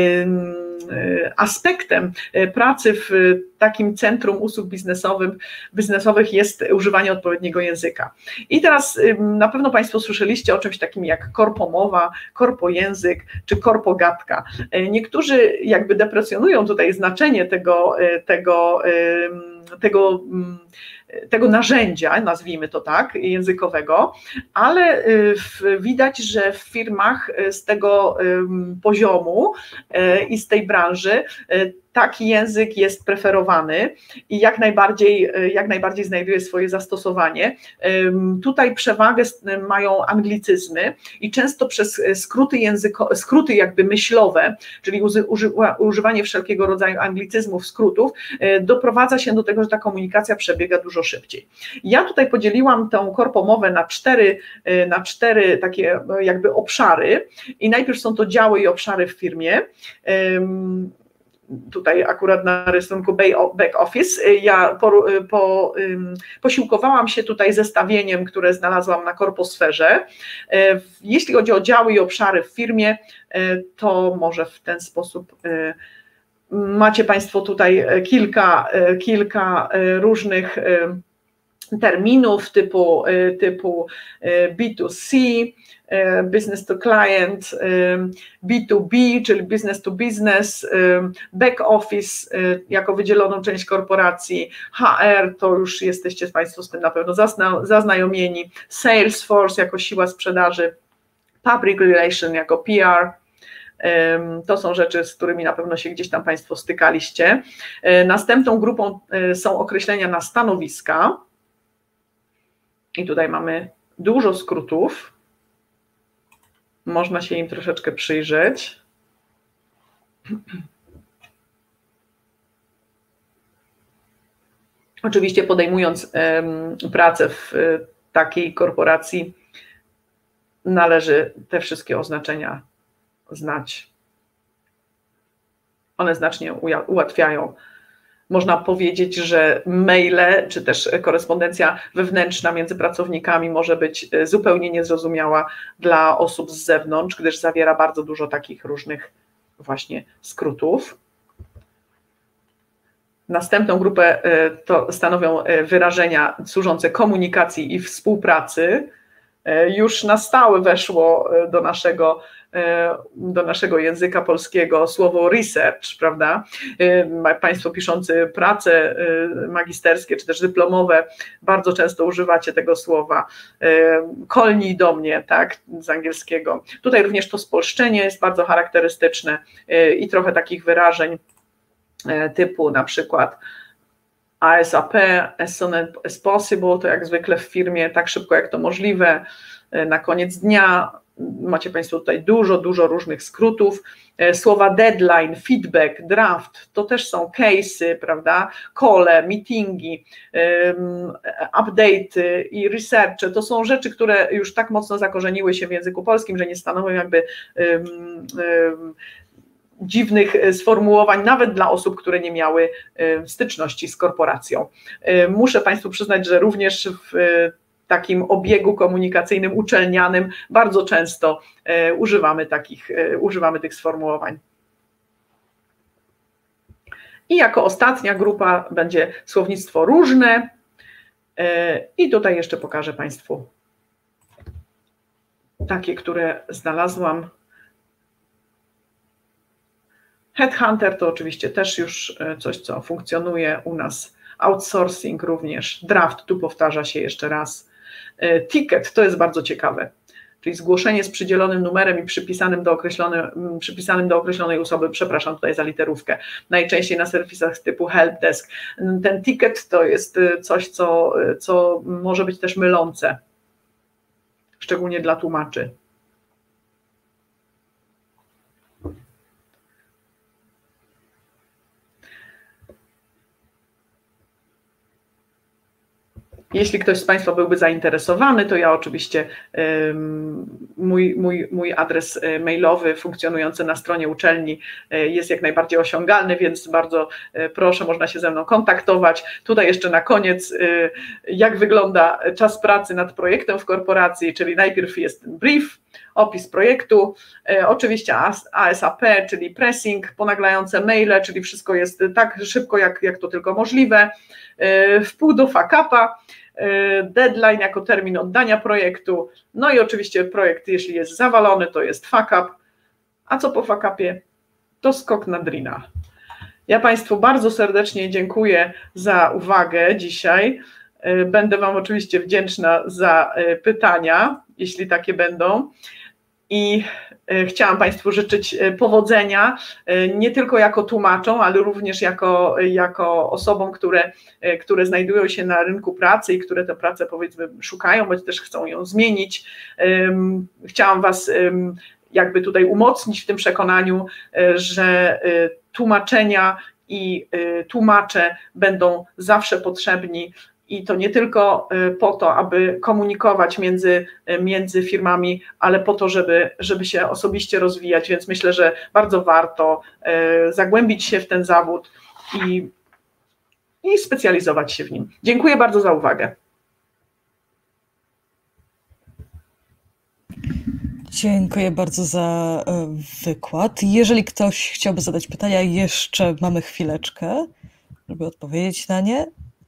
Speaker 2: aspektem pracy w takim centrum usług biznesowych, biznesowych jest używanie odpowiedniego języka. I teraz na pewno Państwo słyszeliście o czymś takim jak korpomowa, korpojęzyk czy korpogadka. Niektórzy jakby deprecjonują tutaj znaczenie tego, tego, tego tego narzędzia, nazwijmy to tak, językowego, ale widać, że w firmach z tego poziomu i z tej branży taki język jest preferowany i jak najbardziej, jak najbardziej znajduje swoje zastosowanie. Tutaj przewagę mają anglicyzmy i często przez skróty języko, skróty jakby myślowe, czyli używanie wszelkiego rodzaju anglicyzmów, skrótów, doprowadza się do tego, że ta komunikacja przebiega dużo szybciej. Ja tutaj podzieliłam tę korpomowę na cztery, na cztery takie jakby obszary i najpierw są to działy i obszary w firmie. Tutaj akurat na rysunku back office, ja po, po, posiłkowałam się tutaj zestawieniem, które znalazłam na korposferze. Jeśli chodzi o działy i obszary w firmie, to może w ten sposób macie Państwo tutaj kilka, kilka różnych terminów typu, typu B dwa C, business to client, B dwa B, czyli business to business, back office jako wydzieloną część korporacji, H R to już jesteście Państwo z tym na pewno zazna, zaznajomieni, Salesforce jako siła sprzedaży, public relation jako P R. To są rzeczy, z którymi na pewno się gdzieś tam Państwo stykaliście. Następną grupą są określenia na stanowiska i tutaj mamy dużo skrótów. Można się im troszeczkę przyjrzeć. Oczywiście podejmując pracę w takiej korporacji, należy te wszystkie oznaczenia znać. One znacznie ułatwiają można powiedzieć, że maile czy też korespondencja wewnętrzna między pracownikami może być zupełnie niezrozumiała dla osób z zewnątrz, gdyż zawiera bardzo dużo takich różnych właśnie skrótów. Następną grupę to stanowią wyrażenia służące komunikacji i współpracy. Już na stałe weszło do naszego, do naszego języka polskiego słowo research, prawda? Państwo piszący prace magisterskie czy też dyplomowe bardzo często używacie tego słowa. Kolnij do mnie, tak, z angielskiego. Tutaj również to spolszczenie jest bardzo charakterystyczne i trochę takich wyrażeń typu na przykład ASAP, as soon as possible, to jak zwykle w firmie, tak szybko jak to możliwe, na koniec dnia. Macie Państwo tutaj dużo, dużo różnych skrótów. Słowa deadline, feedback, draft, to też są case'y, prawda, call, meetingi, um, update'y i researche, to są rzeczy, które już tak mocno zakorzeniły się w języku polskim, że nie stanowią jakby um, um, dziwnych sformułowań, nawet dla osób, które nie miały styczności z korporacją. Muszę Państwu przyznać, że również w takim obiegu komunikacyjnym, uczelnianym bardzo często używamy takich, używamy tych sformułowań. I jako ostatnia grupa będzie słownictwo różne i tutaj jeszcze pokażę Państwu takie, które znalazłam. Headhunter to oczywiście też już coś, co funkcjonuje u nas. Outsourcing również. Draft, tu powtarza się jeszcze raz. Ticket, to jest bardzo ciekawe, czyli zgłoszenie z przydzielonym numerem i przypisanym do, przypisanym do określonej osoby, przepraszam tutaj za literówkę, najczęściej na serwisach typu helpdesk. Ten ticket to jest coś, co, co może być też mylące, szczególnie dla tłumaczy. Jeśli ktoś z Państwa byłby zainteresowany, to ja oczywiście mój, mój, mój adres mailowy funkcjonujący na stronie uczelni jest jak najbardziej osiągalny, więc bardzo proszę, można się ze mną kontaktować. Tutaj jeszcze na koniec, jak wygląda czas pracy nad projektem w korporacji, czyli najpierw jest ten brief, opis projektu, oczywiście ASAP, czyli pressing, ponaglające maile, czyli wszystko jest tak szybko, jak, jak to tylko możliwe, wpół do fuck-upa, deadline jako termin oddania projektu, no i oczywiście projekt, jeśli jest zawalony, to jest fuck-up, a co po fuck-upie? To skok na drina. Ja Państwu bardzo serdecznie dziękuję za uwagę dzisiaj. Będę Wam oczywiście wdzięczna za pytania, jeśli takie będą. I chciałam Państwu życzyć powodzenia, nie tylko jako tłumaczom, ale również jako, jako osobom, które, które znajdują się na rynku pracy i które tę pracę, powiedzmy, szukają, bądź też chcą ją zmienić. Chciałam Was jakby tutaj umocnić w tym przekonaniu, że tłumaczenia i tłumacze będą zawsze potrzebni. I to nie tylko po to, aby komunikować między, między firmami, ale po to, żeby, żeby się osobiście rozwijać, więc myślę, że bardzo warto zagłębić się w ten zawód i, i specjalizować się w nim. Dziękuję bardzo za uwagę.
Speaker 1: Dziękuję bardzo za wykład. Jeżeli ktoś chciałby zadać pytania, jeszcze mamy chwileczkę, żeby odpowiedzieć na nie.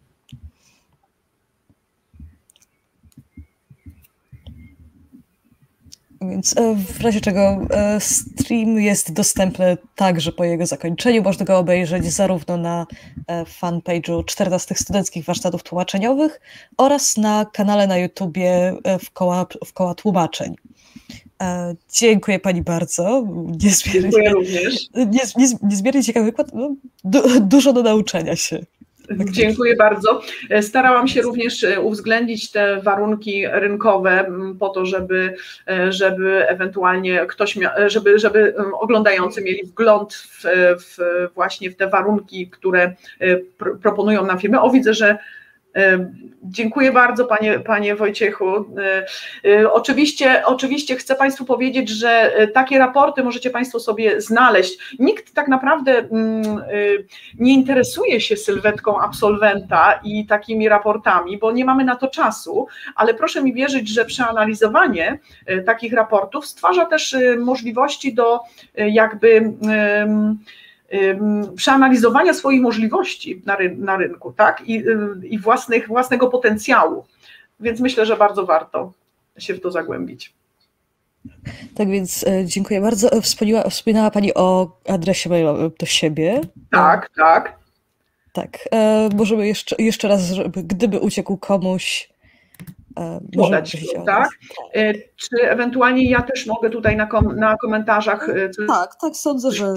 Speaker 1: Więc w razie czego stream jest dostępny także po jego zakończeniu. Można go obejrzeć zarówno na fanpage'u czternastych Studenckich Warsztatów Tłumaczeniowych oraz na kanale na YouTubie w koła, w koła tłumaczeń. Dziękuję Pani bardzo. Niezmiernie,
Speaker 2: Dziękuję również.
Speaker 1: Niez, niez, niezmiernie ciekawy wykład. No, du, dużo do nauczenia się.
Speaker 2: Dziękuję bardzo. Starałam się również uwzględnić te warunki rynkowe po to, żeby, żeby ewentualnie ktoś miał, żeby, żeby oglądający mieli wgląd w, w właśnie w te warunki, które proponują nam firmy. O, widzę, że Dziękuję bardzo, panie, panie Wojciechu. Oczywiście, oczywiście chcę Państwu powiedzieć, że takie raporty możecie Państwo sobie znaleźć. Nikt tak naprawdę nie interesuje się sylwetką absolwenta i takimi raportami, bo nie mamy na to czasu, ale proszę mi wierzyć, że przeanalizowanie takich raportów stwarza też możliwości do jakby przeanalizowania swoich możliwości na, ry na rynku, tak? I, i własnych, własnego potencjału. Więc myślę, że bardzo warto się w to zagłębić.
Speaker 1: Tak więc dziękuję bardzo. Wspomniała, wspominała Pani o adresie mailowym do siebie.
Speaker 2: Tak, tak.
Speaker 1: Tak. Możemy jeszcze, jeszcze raz, żeby gdyby uciekł komuś,
Speaker 2: podać, tak? Czy ewentualnie ja też mogę tutaj na, kom na komentarzach...
Speaker 1: Tak, tak, sądzę, że...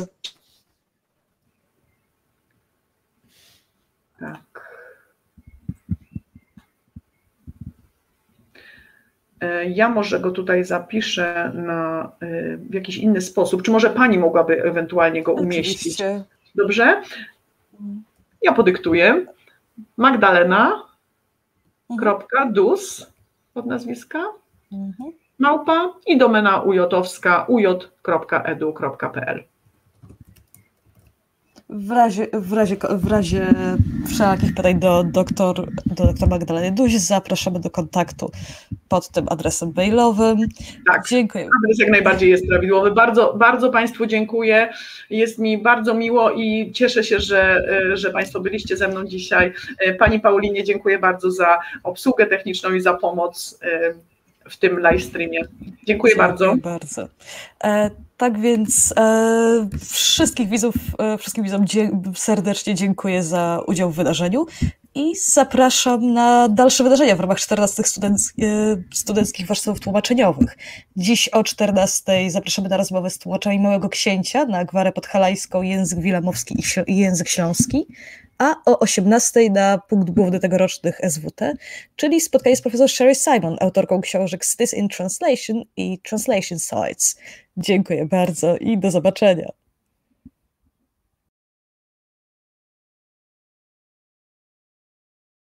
Speaker 2: Tak. Ja może go tutaj zapiszę na, w jakiś inny sposób. Czy może Pani mogłaby ewentualnie go umieścić?
Speaker 1: Oczywiście.
Speaker 2: Dobrze? Ja podyktuję. Magdalena kropka dus od nazwiska mhm. małpa i domena ujotowska uj kropka edu kropka pe el.
Speaker 1: W razie, w razie, w razie wszelakich pytań do doktor, do doktora Magdaleny Duś zapraszamy do kontaktu pod tym adresem mailowym.
Speaker 2: Tak,
Speaker 1: dziękuję.
Speaker 2: Adres jak najbardziej jest prawidłowy. Bardzo, bardzo Państwu dziękuję. Jest mi bardzo miło i cieszę się, że, że Państwo byliście ze mną dzisiaj. Pani Paulinie dziękuję bardzo za obsługę techniczną i za pomoc w tym live streamie. Dziękuję, dziękuję bardzo.
Speaker 1: bardzo. E, tak więc e, wszystkich widzów, e, wszystkim widzom dzie serdecznie dziękuję za udział w wydarzeniu i zapraszam na dalsze wydarzenia w ramach czternastych studenc e, studenckich warsztatów tłumaczeniowych. Dziś o czternastej zapraszamy na rozmowę z tłumaczami Małego Księcia na gwarę podhalańską, język wilamowski i język śląski, a o osiemnastej na punkt główny tegorocznych S W T, czyli spotkanie z profesor Sherry Simon, autorką książek Cities in Translation i Translation Sites. Dziękuję bardzo i do zobaczenia.